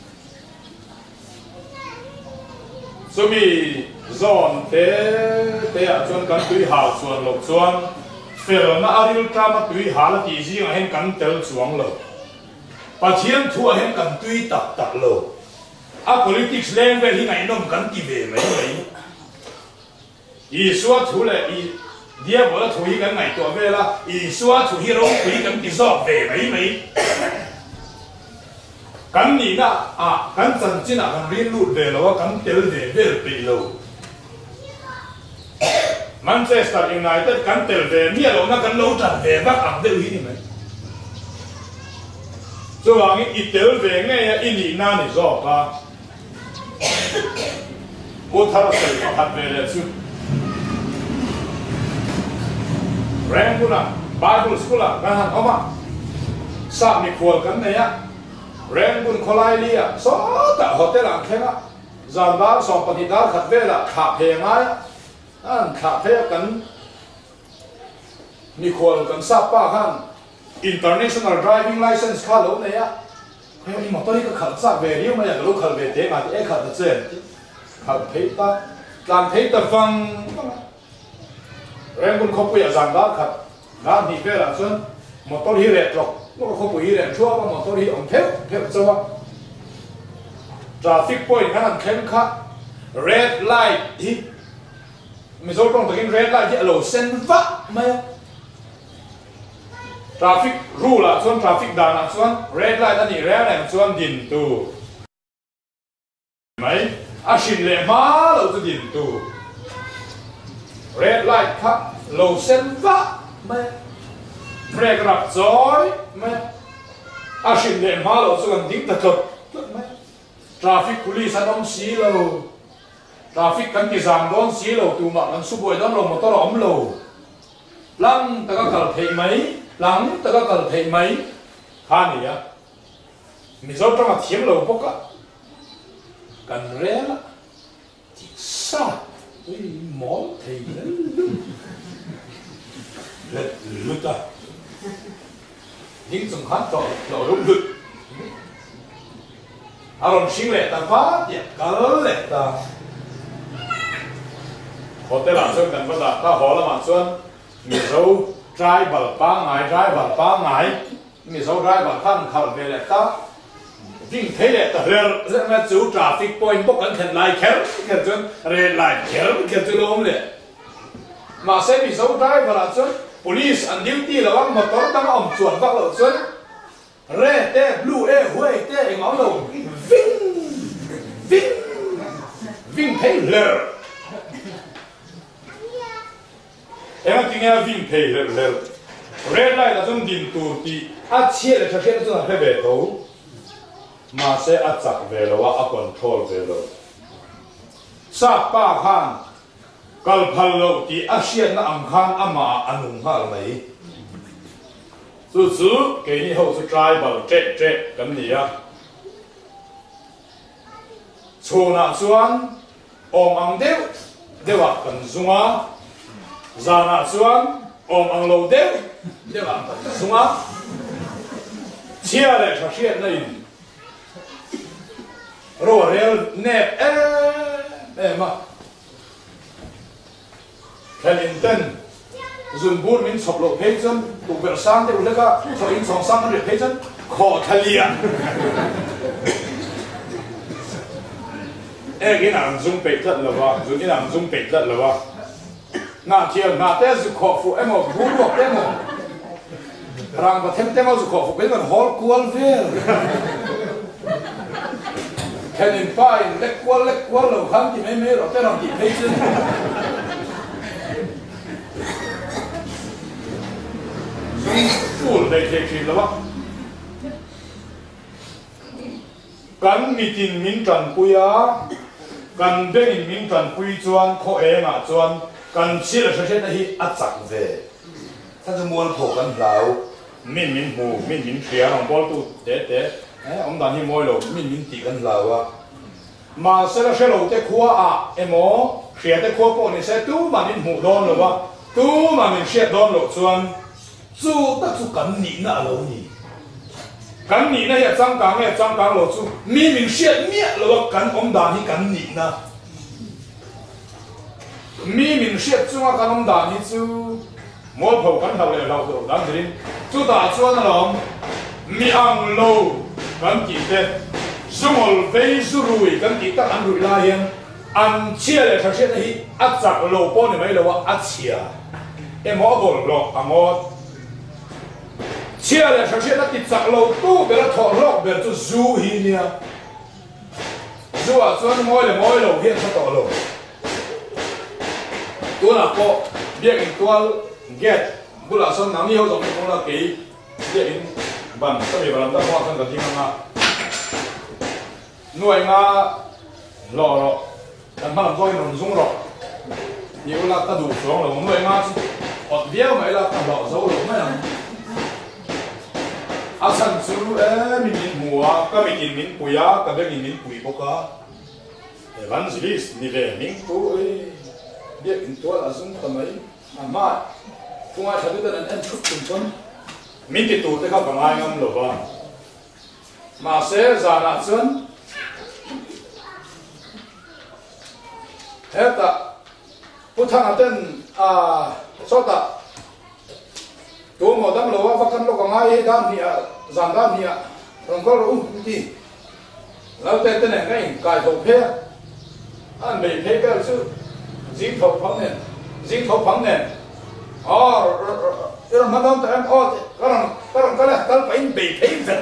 số mi dọn thế thế à chuan kan tui hào chuan lộc chuan film na aril drama tui hala ti ji nga hen kan tel chuang lo pathian thu hen kan tui tak tak lo a politics leng ve hi ngai nom kan ti ve mai mai i suwa thu le i dia bo la thu hi kan ngai to ve la i suwa thu hi ro hi kan ti zo ve mai mai kan ni na a kan chan chin a kan rin lut ve lo kan tel ve ve pe lo Manchester United kan tel ve mi lo na kan lo tan ve bak ang deu hi ni mai so wang i tel ve nge ya ini na ni zo ka o thar sai ka hat ve le chu Rangula Bible school ka han oma sa mi khol kan ne ya Rangun kholai lia so ta hotel ang khenga zanbar so patidar khat ve la kha phe ngai an khá thế cần Nicole cần sắp ba han international driving license khá lâu này á hay mà tôi đi cái khẩn sắp về nếu mà nhà lúc khẩn về thế mà thì em khẩn được chưa khẩn thấy ta làm thấy ta văng em cũng không phải rằng đó khẩn đó thì cái là xuân một tôi đi rệt rồi nó không phải rệt chúa mà một tôi đi ông theo theo cho traffic point cái hàng khen khát red light thì mình số trong cái red light thì lầu sen vắt mà traffic rule là xuân traffic đàn là xuân red light anh red là xuân điền tu mấy à xin lệ má lầu tu điền tu red light khác lầu sen vắt mà brake rap giỏi mà à xin lệ má lầu xuân dính thật thật traffic police anh ông xí lầu traffic kan ki zam don si lo tu ma kan su boi don lo motor om lo lang ta ka kal thei mai lang ta ka kal thei mai kha ni ya mi zo ta ma thiam lo poka kan re la ti sa ui mo thei le lu ta nhưng zum khan to lo rum lu aron sing le ta fa ya kal le ta hotel làm xuân cần bắt đầu ta họ là mà xuân người dâu trai bảo ba ngày trai bảo ba ngày người dâu trai bảo khăn khẩu về lại ta vinh thế lại ta hờ rất là chú traffic point bốc anh khen lại kéo kéo xuân red light kéo kéo xuân ôm lại mà sẽ bị dâu trai và là xuân police and duty là bác một tấm đang ẩm chuẩn bác lộ xuân red te blue e huê te ngó lồng vinh vinh vinh thế lờ em tiếng nghe vinh thề lệ lệ red light là trong điền tù thì ắt chia là thực hiện trong là về đầu mà sẽ ắt chặt về là và control về rồi sa ba khan kal phal lo thì asian na am khan ama anung ha mai su su cái này hậu su trai bảo chết chết cái gì à chua na xuan om ang đeo đeo à cần dung à zana chuan om ang lo deu deu ang sunga chia le tha hriat nei ro rel nep e e ma Clinton zum bur min chop lo phejon tu ber sang de ulaka cho in song sang de phejon kho thalia e cái nào zum pe thật là wa zum cái nào zum pe thật là wa na chiều na té dự khó phụ em một bún một em một rang và thêm thêm ao khổ phục cái còn hol cuốn về cái nhìn phải lệch cuốn lệch cuốn lâu khám thì mấy mấy rồi cái lòng thì thấy chứ full đây thế thì làกันมีจินมินกันปุยากันเด้งมินกันปุยจวนโคเองอ่ะจวนกันเชื่อเชื่อที่อัดจักเวถ้าจะมวนโผกันเรามินมินหูมินมินเสียของบอลตูเด็ดเด็ดเอ้องค์ดานที่มวยเรามินมินตีกันเราอ่ะมาเชื่อเชื่อเราแต่ขัวอ่ะเอ็มโอเสียแต่ขัวปนนี่เสียตู้มันมินหูโดนหรือวะตู้มันมินเสียโดนหรอกจวนจูแต่จูกันหนีน่ะเราหนีกัน你那些张刚那张刚老祖明明写灭了กัน我们打你กัน你呢明明写中啊กัน我们打你就摸头กัน头来老头当时就打转了มีอังโลกันกินเด็ดสมอลเวสุรุยกันกินตั้งอันรุยลายังอันเชี่ยเลยเขาเชี่ยที่อัดจักโลป้อนนี่ไม่เลยว่าอัดเชี่ยเอ็มอบอกหรอกอ่ะมอเชื่อเลยฉันเชื่อว่าติดจากเราตู้เบลถอดรอกเบลจะซูฮีเนี่ยซูอ่ะส่วนมอยเลยมอยเราเพี้ยนซะต่อเราตัวน่ะก็เรียกอีกตัวเกตบุหรี่ส่วนน้ำนี่เขาจะไม่คนละกี่เรียกอีกบันก็มีบันตั้งว่าตั้งแต่ที่นั่นนะหน่วยงานรอรอแต่ถ้าเราไม่หนุนสูงรอนี่เวลาตัดดูสองเราหน่วยงานอดเบี้ยวไหมล่ะตัดดอกโซ่หรือไม่ล่ะอาสันสูเอ๊ะมีมินหัวก็มีกินมินปุยาก็ได้กินมินปุยปกะเอวันสิลิสนี่เรื่องมินปุยเรียกอินตัวละสุ่มทำไมอามาพวกอาชาติตอนนั้นเอ็นชุดตุ่มต้นมินติดตัวที่เขากำลังงำหลบว่ามาเสียจานาจนเฮ้ตาพุทธังอันเต้นอ่าสดตาตัวหมอตั้งเราว่าฟักกันเราก็ง่ายด้านนี้จานด้านนี้เราก็รู้ที่แล้วแต่แต่ไหนก็ยังกายถกเพี้ยอันเบยเพี้ยก็ชื่อจิงถกพังเนี่ยจิงถกพังเนี่ยอ๋อเรามาต้องแต่อ๋อก็เราก็เราก็เลยก็ไปเบยเพี้ยกัน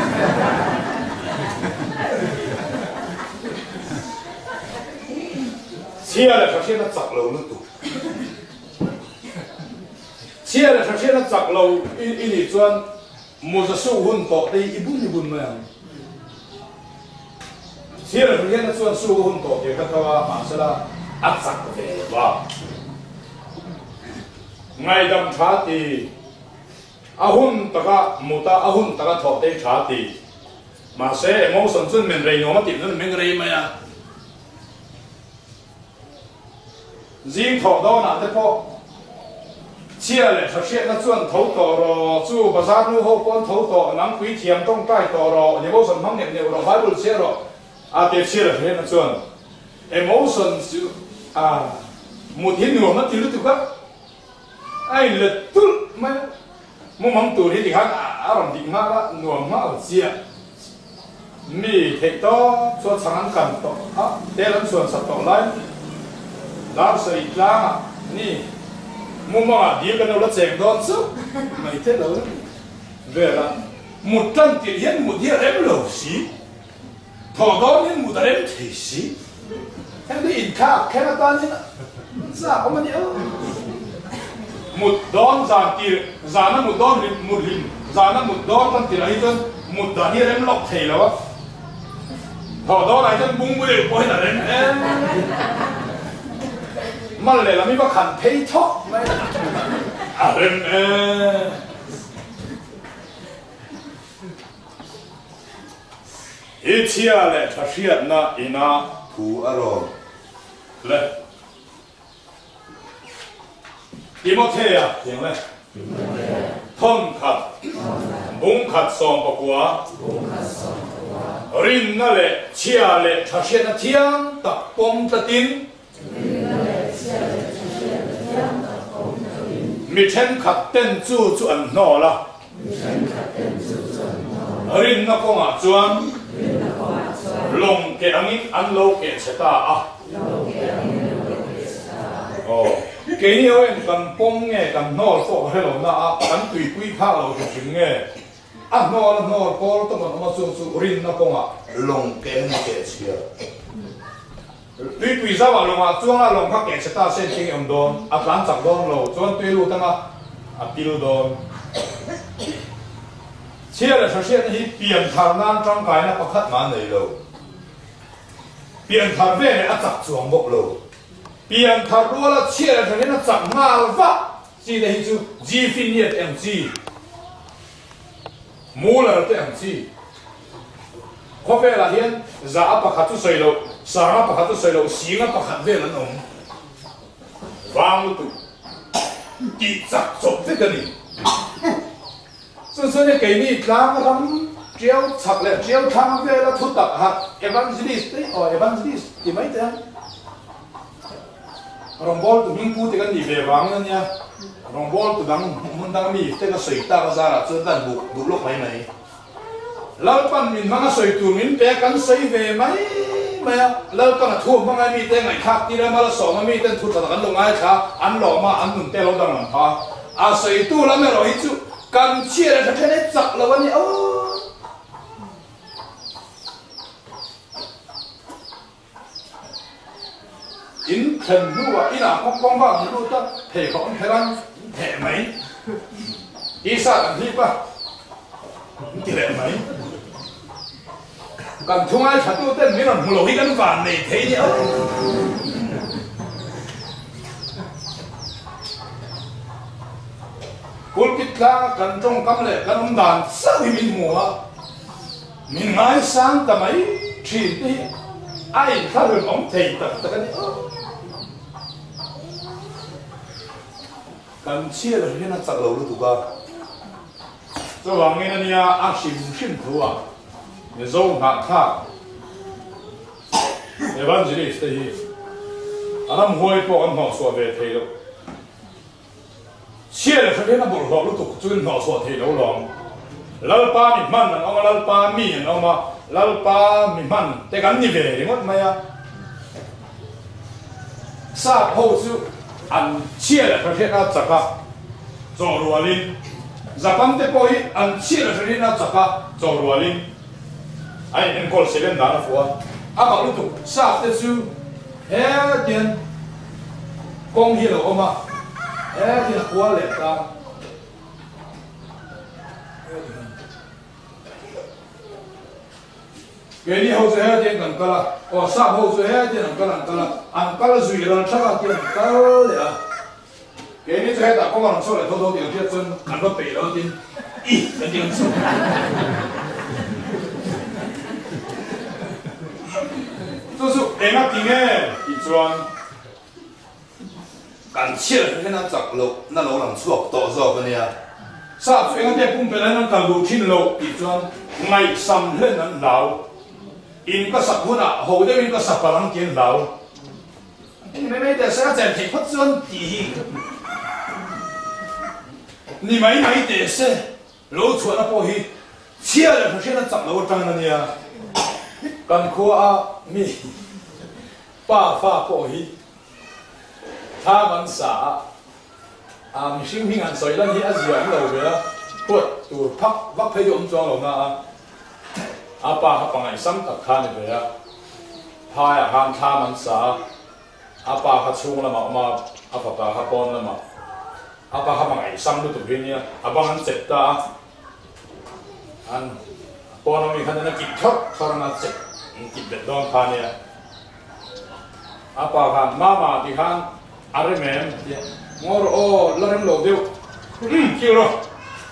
เชื่อเลยเขาเชื่อว่าจับเราหรือตัวเชื่อเลยเชื่อว่าจากเราอีอีนี่จวนมัวจะสู้หุ่นต่อได้อีบุญอีบุญมาเชื่อเลยเชื่อว่าจวนสู้หุ่นต่อเกี่ยวกับว่ามาสละอัดสักเดียวว่าไงดำชาติอาหุ่นตะกะมุตาอาหุ่นตะกะถอดได้ชาติมาเสียมองสันจุนเหมือนไรโนมาติดนั่นเหมือนไรไหมอ่ะยิงถอดได้นะแต่พอเชื่อเลยเขาเชื่อว่าส่วนเท้าต่อรอจู่ภาษาโน้ตคนเท้าต่อนังคุยเทียมต้องใกล้ต่อรอเนี่ยว่าส่วนทั้งเนี่ยเนี่ยเราไว้บนเชื่อรออาเดียเชื่อเลยเห็นส่วนเอโมชันจู่อ่าหมุดหินหนูมันติดรู้ถูกปะไอ้เล็ดตุ้ลไม่มุมมังตัวที่ที่ข้างอารมณ์ดิ่งมากละหนูมากเสียมีเทคโต้ส่วนสังกันต่ออ่ะเดี๋ยวส่วนสัตว์ต่อไล่ดาวสีกลางนี่มุมมองอ่ะดีกันเราละเจงโดนซุไม่เท่เราเวลาหมุดตั้งที่เห็นหมุดที่เร็วเราสิถอดโดนเห็นหมุดเร็วที่สิแค่ได้อินข้าแค่นั้นตอนนี้นะทราบว่ามันเนี่ยหมุดโดนจานตีจานนั้นหมุดโดนหมุดลิมจานนั้นหมุดโดนตั้งที่ไรจนหมุดด่านนี้เร็วล็อกเทแล้ววะถอดโดนอะไรจนบุ้งบุ้งเลยปล่อยอะไรเอ๊ะมันเลยเราไม่ว่าขันเพย์ท็อกไหมอะไรเอออีเชียเลยถ้าเชียนะอีน่าถูอารมณ์เลยดิโมเทียอย่างไรท่อนขัดบุ้งขัดสองปะกัวรินนั่นเลยเชียเลยถ้าเชียนะเทียงตักปมตะตินมีเช่นขัดเต้นจู่จวนนอละรินนักงอาจวนลงเกอังอินอันโลเกเสตาอ่ะโอ้给你会跟崩嘅，跟攞貨喺度啦，跟對鬼拍落就行嘅，啊攞啦攞波都冇咁做做人那講啊， 龍頸嘅詞啊， 你對啥話龍啊？裝啊龍拍嘅食得先輕咁多，啊攬十多路，裝對路得嘛，啊比路多。切了首先你扁頭難裝解那不克難嚟咯，扁頭咩啊雜裝木咯。扁头多了，切了这里那长马了发，记得就几分也这样子，没了这样子。可别那天，热啊不卡住水了，上啊不卡住水了，西啊不卡这了弄，忘了都，一杂做这个呢。这是你给你两个人教拆了，教汤这了出大哈，一般是的，哦，一般是的，你没得。rong bol tu ming pu te kan di ve wang na nya rong bol tu dang mun dang mi te ka soi ta ka za chu dan bu bu lok mai mai lal pan min manga soi tu min pe kan soi ve mai mai lal pan thu manga mi te ngai khak ti ra ma la so ma mi ten thu ta kan lo ngai kha an lo ma an nun te lo dang lam pha a soi tu la me ro hi chu kan chia ra the ne chak lo wa ni o in thần nu à in à con con vào nu ta thể có thể ăn thể mấy đi xa cần thi ba thì lệ mấy cần thung ai chặt tu tên mấy lần lỗi cái vàng này thấy nhỉ cột kít la cần trong cắm lệ cần ông đàn sao thì mình mùa mình ngay sáng tầm ấy chỉ đi ai ta hưởng ông thầy tập tập cái kan chia là hiện nay chắc lâu rồi tụi ca, cho vàng nghe này à sim sim thua, để dâu ngã thà, để bán gì đấy thì, anh em hồi po anh họ xóa về thấy đâu, chia là hiện nay bộ lọ lúc tụi chuyên họ xóa thấy đâu lòng, lal pa mi man ông lal pa mi ông mà lal pa mi man, để cái gì về thì mất mày à, sao hậu sự anh chia là thực hiện ra tất cả做罗林，日本的过去按切了是那这个做罗林，哎，人过谁人拿了货，啊，马路途杀的就，哎点，公起了好嘛，哎点货来的，给你后头哎点能个了，哦，杀后头哎点能个能个了，按个了水了，这个点个了。给你最大光光出来，偷偷点这针，看到北楼顶，咦，那点子，就是人家顶诶，一砖，敢切了，现在十楼，那楼能出多少个呢？啥最近在公边那个路天路一砖，挨三hund人楼，因个十分啊，后头因个十八人见楼，你妹妹在啥在皮不砖地？你买买的是楼出那过去，切了他现在涨楼涨了呢，干苦啊米，八发过去，他们傻，啊唔少平安水啦，呢一時喺度嘅啦，不都拍拍批咗咁裝落啦，阿爸阿爸係心特看嚟嘅啊，他呀喊他們傻，阿爸他衝啦嘛嘛，阿爸爸他幫啦嘛。阿爸他埋心都讀圈呢，阿爸很直得啊，安，幫我哋看到那結構，他那直，唔結別當看呢，阿爸看媽媽啲看，阿啲名，我哦，拉人老掉，嗯，叫咯，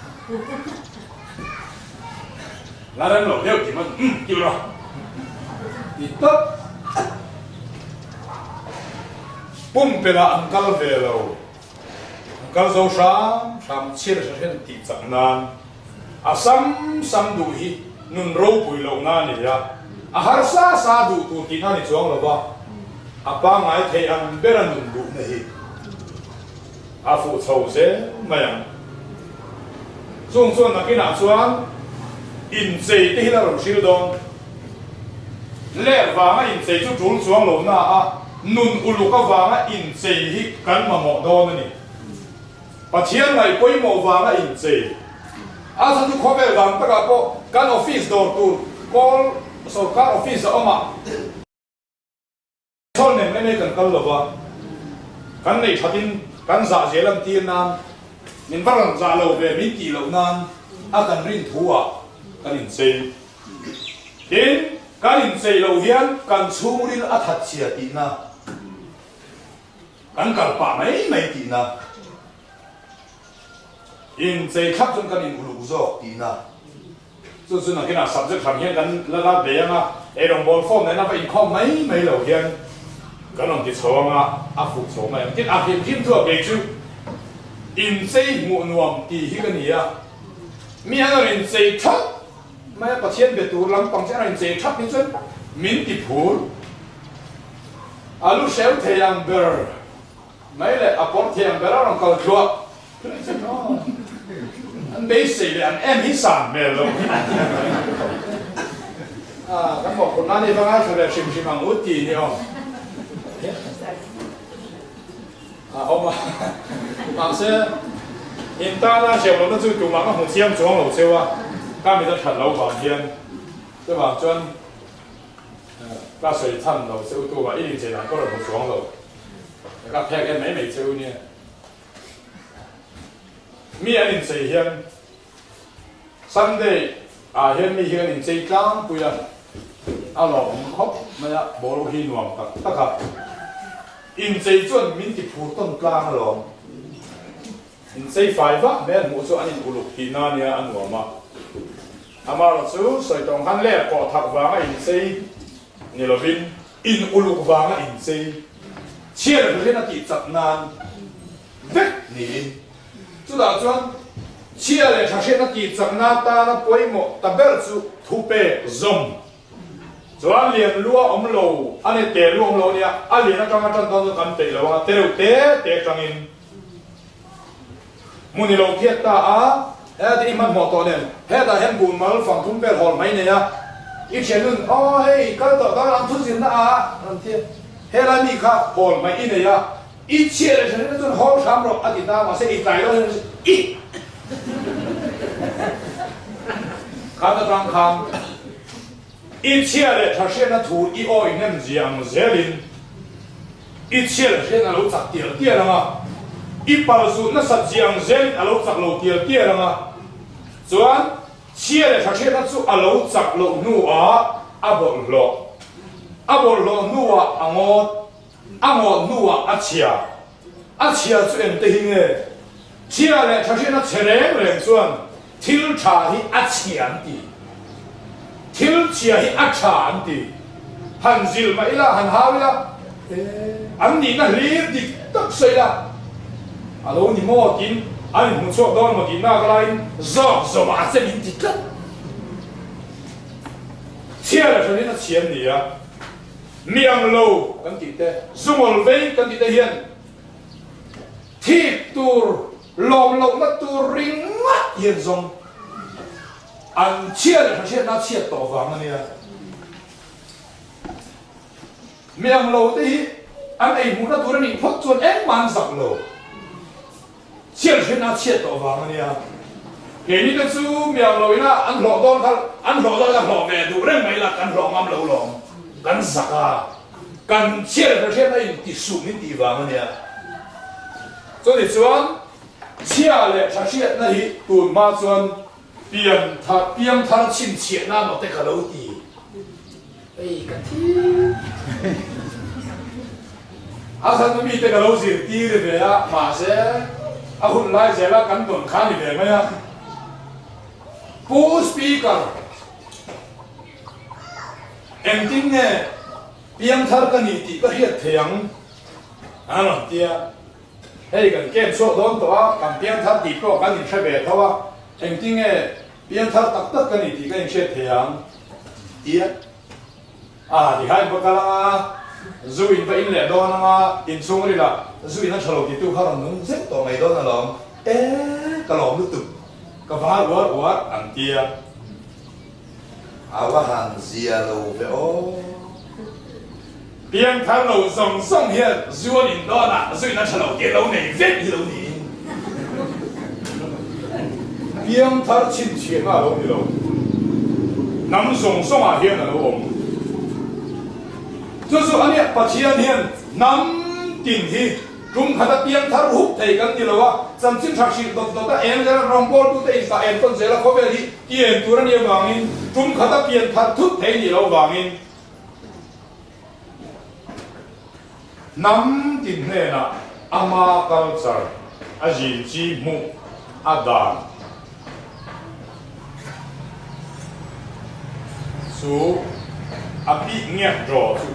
拉人老掉點樣？嗯，叫咯，你得，半邊啊，唔夠嘅咯。kalau zau sam sam chia sa hen ti chak nan a sam sam du hi nun ro pui lo na ni ya a har sa sa du tu ti na ni chuang lo ba a pa ngai thei an beran nun du na hi a fu chou se mayang chung chuan na kina chuan in chei te hi la ro shil don le wa ma in chei chu tul chuang lo na a nun ulu ka wanga in chei hi kan ma mo don ni pathian ngai poi mo wanga in chei a san tu khobe dam ta ka po kan office door tur call so kan office oma thon ne me kan kal lo ba kan nei thatin kan za je lam ti nam min baran za lo ve min ki lo nan a kan rin thua kan in chei tin kan in chei lo hian kan chungrin a that chia ti na kan kal pa mai mai ti na in chei khap chun kan in ulu zo ti na chu chu na kina subject tham hian kan la la be nga e rong bol form na ba in khom mai mai lo hian kan ong ti chawanga a fu chaw mai tin a him him thua be chu in chei mu nuam ti hi kan ia mi an in chei thap mai pathian be tur lam pang cha in chei thap ni chun min ti phur alu shell theyang ber mai le aport theyang ber rong kal chua anh bé xì là anh em hít sàn mẹ luôn à các một con nói đi bác ai phải xem xem bằng út gì không à ông à mà sẽ hiện tại là xem nó chú chú mà nó không xem chú không lâu à các mình đã thật lâu vào hiền tôi bảo cho các水趁lâu lâu多吧一年前啊嗰度冇爽lâu các phe cái mấy mấy chú nè mi anh in say hiền Sunday à hiền mi hiền in say cang bây giờ à lòng khóc mà ya bồ lô hi nuông tất tất cả in say chuẩn min ti phù tôn cang lòng in say phải vắt men mua số anh in ulu hi na nia anh nuông mà ama là số sợi tông hắn lẹ cọ thạc vàng in say nhiều là vin in ulu vàng in say chia là cái này chỉ chặt nan vết nín chú đạo chuan chia lệ thằng xe nó chỉ chặt na ta nó quay một ta bel chú thu bê zoom chuan liền lúa ống lầu anh ấy tè lúa ống lầu nia anh liền nó trong cái trong trong cái tè lầu à tè lầu tè tè trong in muốn đi lầu thiệt ta à hết thì mình mò to nè hết ta hết buồn mà phòng thùng bê hòn mấy này à ít chuyện luôn oh hey cái tờ đó làm thứ gì đó à làm thiệt hết là mi khác hòn mấy này à ít chia là cho nên nó hôn sắm rồi anh ta mà sẽ ít lại đó ít khám nó đang khám ít chia là cho nên nó thủ ít oi nem giang dễ linh ít chia là cho nên nó lâu chặt tiền tiền mà ít bao số nó sạch giang dễ linh lâu chặt lâu tiền tiền mà chuan chia là cho nên nó chú lâu chặt lâu nu à à bộ lộ à bộ lộ nu à à ngót anh ngồi nuông anh chia anh chia cho em thấy hình ấy chia lại cho nên nó chia lên lên chuan thiếu trả thì anh chia đi thiếu chia thì anh trả đi hành zil mà là hành hao là anh nhìn nó liếc đi tất sợi là alo ni mua kín anh không chọn đó mà kín nào cái này rõ rõ mà sẽ nhìn đi cất chia lại cho nên nó chia đi à miệng lâu kan ti te zungol vei kan ti te hian thip tur lom lo na tur ring ngắt hian zong an chia le chia na chia to wang ania miệng lâu te hi an ei mu na tur ni phot chuan em man sak lo chia le na chia to wang ania ke ni ka chu miệng lâu ina an lo don kal an lo don ka lo ve du reng mai la kan lo ngam lo lo kan zaka kan chia là chia này thì sụp đến địa vàng này cho nên chuan chia là cho chia này tuần ma chuan biển thà biển thà chín chia na nó tới cả lâu đi ấy cái thi à sao nó bị tới cả lâu gì đi rồi về à mà sẽ à hôm nay sẽ là cán tuần khá đi về mấy à bố speaker em tin nghe biếng thar cái gì thì có hiện thiang anh nói tia hay cái kem số đón toa cầm biếng thar thì có cái gì sẽ về thôi em tin nghe biếng thar tất tất cái gì thì cái gì sẽ thiang tia à thì hai bữa cái là dù in phải in lẻ đó là in xuống đi là dù in nó chờ lâu thì tôi không muốn rất to mày đó là lòng ế cái lòng nó tụt cái phá vỡ vỡ anh tia áo hàng zia lâu về ô biang thar lo song song hian zuan in do na zui na thalo ke lo nei vet hi lo ni biang thar chin chien a lo ni lo nam song song a hian a lo om chu chu ania pathian hian nam tin hi rum khata biang thar hup thei kan ni lo wa cham chin thak shi dot dot a en ja rong bol tu te ka en kon zela ko ve hi tien tu ran ye wangin rum khata biang thar thut thei ni lo wangin nam tin ne na ama culture a jin chi mu adan su api ngiak dro su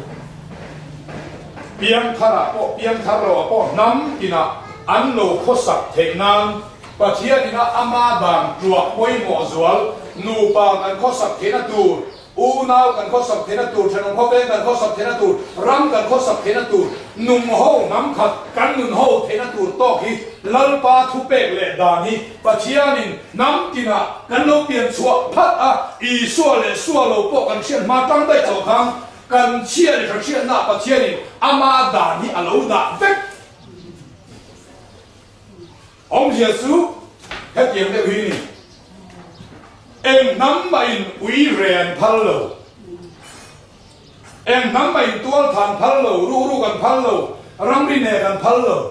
piang thara po piang tharo po nam tina an lo khosak theknan pathian ina ama dan ruak poi mo zwal nu pa kan khosak thena tur u nau kan khosak thena tur thanon khobe kan khosak thena tur ram kan khosak thena tur num ho nam khat kan nun ho thena tur to hi lalpa thu pek le dan hi pathianin nam tina kan lo pian chua phat a i so le so lo po kan chen ma tang dai to khang kan chia le thang chia na pathianin ama dan hi alo da vek ông Giêsu hết tiền để huy em nắm mày uy rèn phal lầu em nắm mày tuôn thàn phal lầu ru ru gần phal lầu ram đi nè gần phal lầu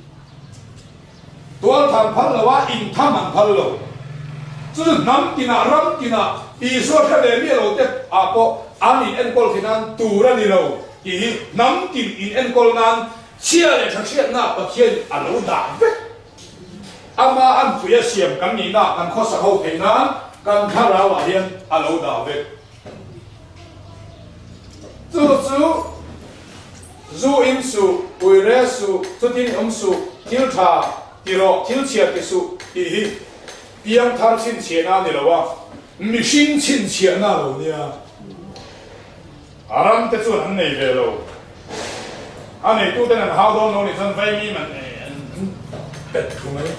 tuôn thàn phal lầu á in tham ăn phal lầu chứ nắm tina ram tina iso theo đề miêu lầu tết à po anh in en col finan tu ra đi lầu thì nắm tin in en col nan chia để thằng chia na bậc chia à lầu đã vết ama an fuya siam kan ni na kan khosa ho pe na kan khara wa hian a lo da ve chu chu zu in su ui re su chu tin om su til tha tiro til chia ke su hi hi piang thar chin chia na ni lo wa mi shin chin chia na lo nia aram te chu an nei ve lo ane tu ten an how do no ni san vai mi man bet khu mai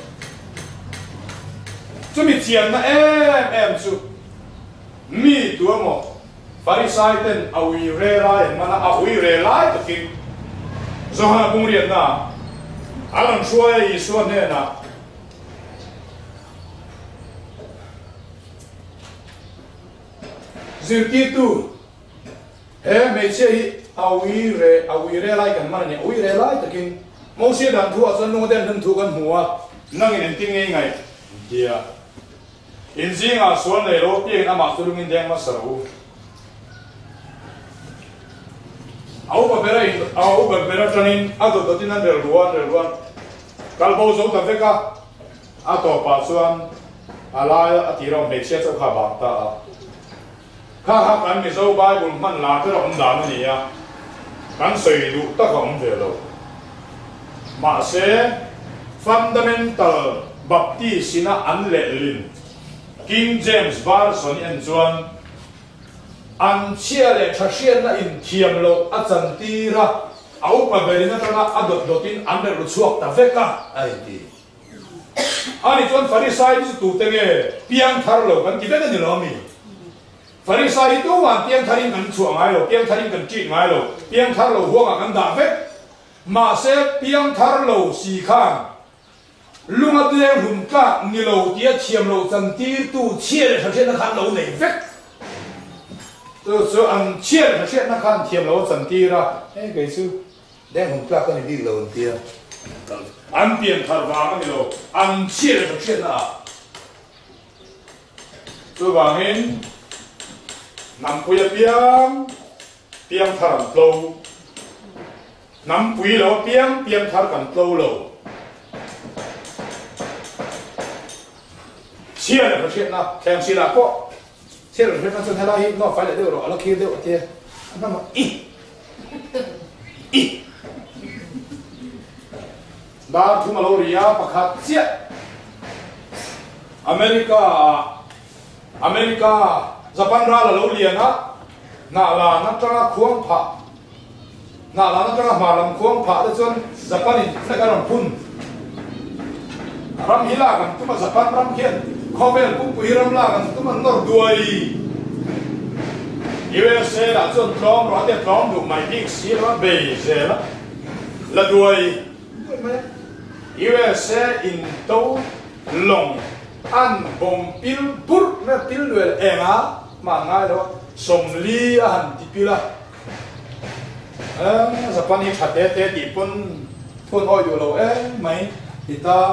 chú mi chiang na em em chú mi tua mo Pharisai ten awi re lai mana awi re lai to kin zo ha bung rian na alam shuai yi suan ne na zirki tu he me che awi re awi re lai kan mana ni awi re lai to kin mo sia dan thu a san no den dan thu kan huwa nang in ting ngai ngai dia in zinga suan nei lo pian ama sulung in deng ma saru au ba bera au ba bera tanin ado do tinan del ruan del ruan kalbo zo ta veka ato pa suan ala atiro me che cho kha ba ta kha ha kan mi zo bible man la te rom da ni ya kan sui lu ta khom de lo ma se fundamental baptisina an le lin King James Version en chuan an chia le thasian na in thiam lo a chan ti ra au pa berina tana adot dotin an le chuak ta veka ai ti ani chuan Pharisai tu te nge piang thar lo kan ti ve ni lo mi Pharisai tu wan piang tharin kan chuang ai lo piang tharin kan chi ngai lo piang thar lo huang kan da ve ma se piang thar lo si khan lunga de hum ka ni lo tia thiam lo chan ti tu chia le thasian na khan lo nei vek so so an chia le thasian na khan thiam lo chan ti ra e ke su đang hùng plak con đi lâu tia an pian thar wa ni lo an chia le thasian na so wangin nam puya piang piang thar lo nam pui lo piang piang thar kan lo lo chia là cái chuyện nào thèm xí là có chia là cái chuyện nào hi nó phải là đều rồi nó kia đều kia nó mà ít ít đã thu mà lâu rồi à bạc hạt chia America America Japan ra là lâu liền á nà là nó cho khuang phạ nà là nó cho mà làm khuang phạ để cho Japan thì sẽ cái làm phun ram hila kan tu mà Japan ram kian Khovel pun puhiram la kan tu man nor duai u ét a ละจนพร้อมรอแต่พร้อมดูไม่พิกซีแล้วเบย์เซละละด้วย u ét a อินโตลงอันบ่มปิลปุรแม่ปิลด้วยเองอ่ะมาง่ายแล้วสมลีอันที่ปิละเออสปันนี้ขัดเตะเตะตีปนทนอ้อยอยู่เราเอ๊ะไหมติตา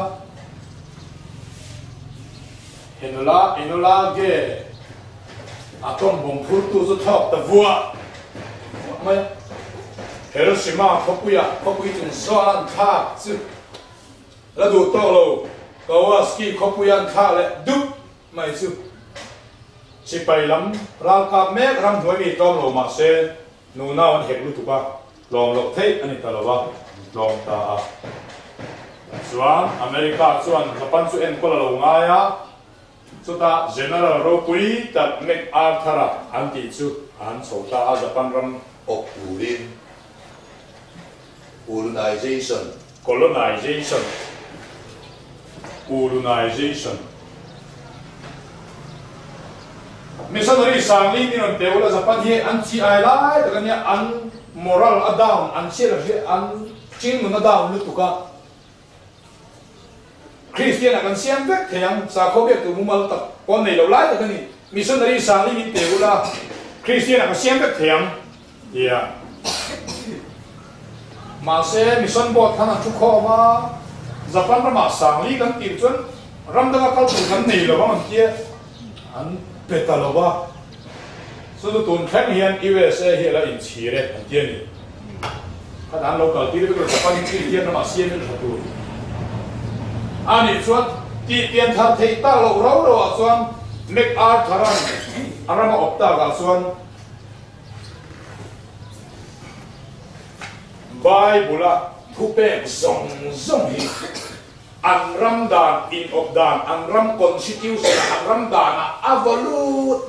เห็นละเห็นละเกอาต้องบ่มพูดตัวสุดท้ายแต่วัวไม่เฮโรชิมาเขาปุยะเขาปุยจนสวนท่าซึแล้วดูโตเราก็ว่าสกีเขาปุยันท่าเลยดุไม่ซึสิไปล้ำราคาแม่รำหวยมีต้อมโลมาเซนูน่าวันเห็นรู้ถูกปะลองลงเทอันนี้ตลอดว่าลองตาส่วนอเมริกาส่วนญี่ปุ่นส่วนคนละลงง่ายอ่ะสุดท้าย general โรคุยแต่เมกอาร์ธาระอันที่สุดอันสุดท้ายญี่ปุ่นรำอกอูริน colonization colonization colonization missionary sangli ni non teula zapan hi an chi ai lai ta kanya an moral a down an share hi an chin mun a down lu tuka christian akan siam vek theyang sa khobe tu mumal tak kon nei lo lai ta kani missionary sangli ni teula christian akan siam vek theyang ya ma se mission board thana chu kho ma zapan ra ma sangli kan ti chun ram da kal tu kan nei lo ba man kia an petaloba so tu tun khan hian u ét a hi la in chi re an tian ni khan an local ti re ko japan ti tian na ma sian ni thatu ani chuan ti tian thar thei ta lo ro ro a chuan make art tharan arama opta ga chuan bible thu pe song song hi an ram dan in of dan an ram constitution an ram dan avalut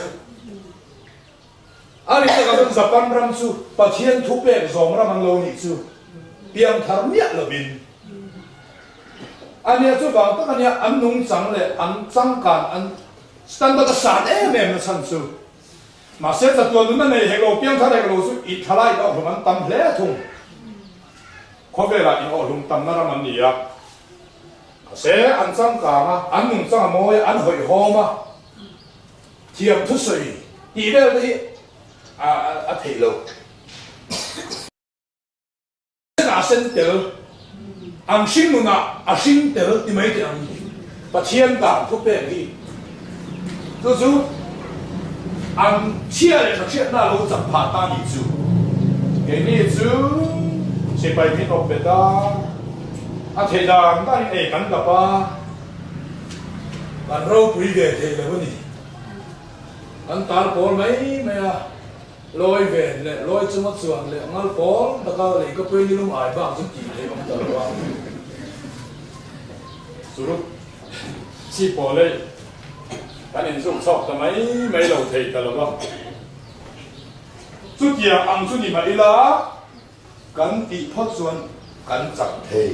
ani ta ka zapan ram chu pathian thu pe zong ram an lo ni chu piang thar nia lo bin ani chu ba ta kania an nung chang le an chang kan an standard san em em na chan chu ma se ta tu nu na nei he lo piang thar he lo chu i thalai da man tam hle thung khobela in o lum tam na ram an ni ya sẽ ăn trăng cả mà ăn mùng trăng mồi ăn hồi hồ mà thiềm thức水đi đâu đi à à thầy lâu là sinh tử ăn sinh mùng à à sinh tử thì mấy tiền và thiên đạo thuốc bền đi tôi chú ăn chia để cho chuyện là lâu chậm phá ta đi chú cái này chú sẽ phải biết học về ta à thầy đàn ta đi cắn gặp à bạn râu quý về thầy là cái gì anh ta có mấy mấy à lôi về lệ lôi cho mất xuồng lệ ngal có ta cao lệ có quên như lúc ai bảo chút gì thầy không chờ qua số lúc chi bỏ lệ cái này dùng sọc ta mấy mấy đầu thầy ta là không chút gì ăn chút gì mà đi lá cắn tị thoát xuân cắn chặt thề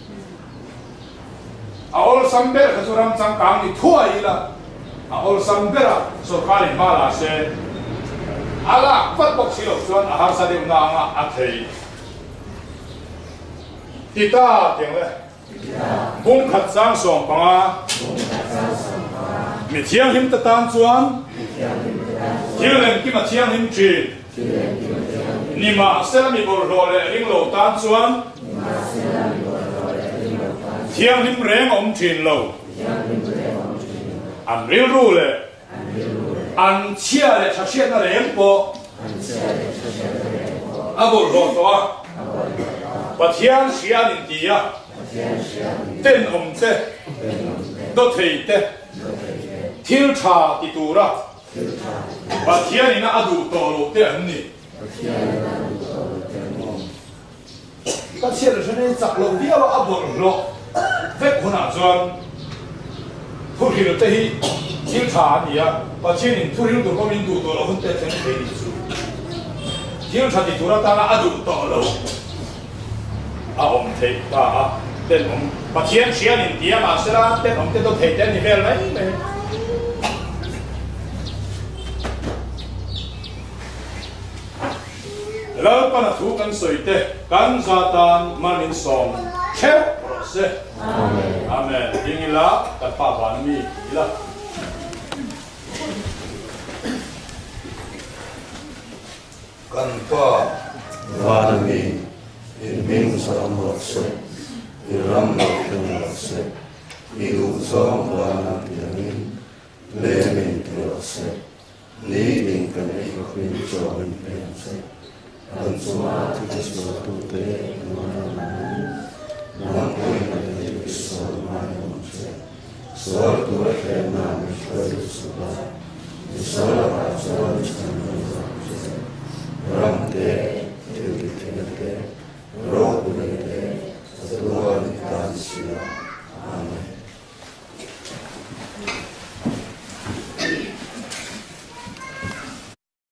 all sambe ka suram chang kang ni thua ila all sambe ra so kali mala se ala fat bok silo chuan a har sa de nga nga a thei tita teng le bung khat sang song panga mi thiang him ta tan chuan hiu len ki ma thiang him chi ni ma selami bol ro le ring lo tan chuan thiang lim reng om thin lo an ril ru le an chia le cha chia na reng po a bol ro to a pathian sia nin tia ten om te do thei te thil tha ti tu ra pathian ina adu to lo te an ni ka chia le chane chak lo dia a bol ro vết của nào cho thu hiểu tới hi thiếu thà gì à và trên những thu hiểu được có mình đủ tổ là hơn tệ thế này đi xuống thiếu thà thì thu ra ta là đủ tổ lâu à ông thầy ta tên ông và thiên xia những tia mà sẽ là tên ông tên tôi thầy tên như vậy đấy Lal pana thu kan soite kan zatan manin song khe prose. Amen. Amen. Ingila ta pa ban mi ila. Kan pa Vadavi Irming Saram Rakse Iram Rakse Rakse Ilu Sam Vana Pianin Lemin Rakse Leading Kan Ekwin Chorin Pianse Ansuma Tisma Tute Mana Nampui Nadi Visor Manamse Sor Tua Kena Mishwari Subha Visara Pasara Chana Ramte Tirithirate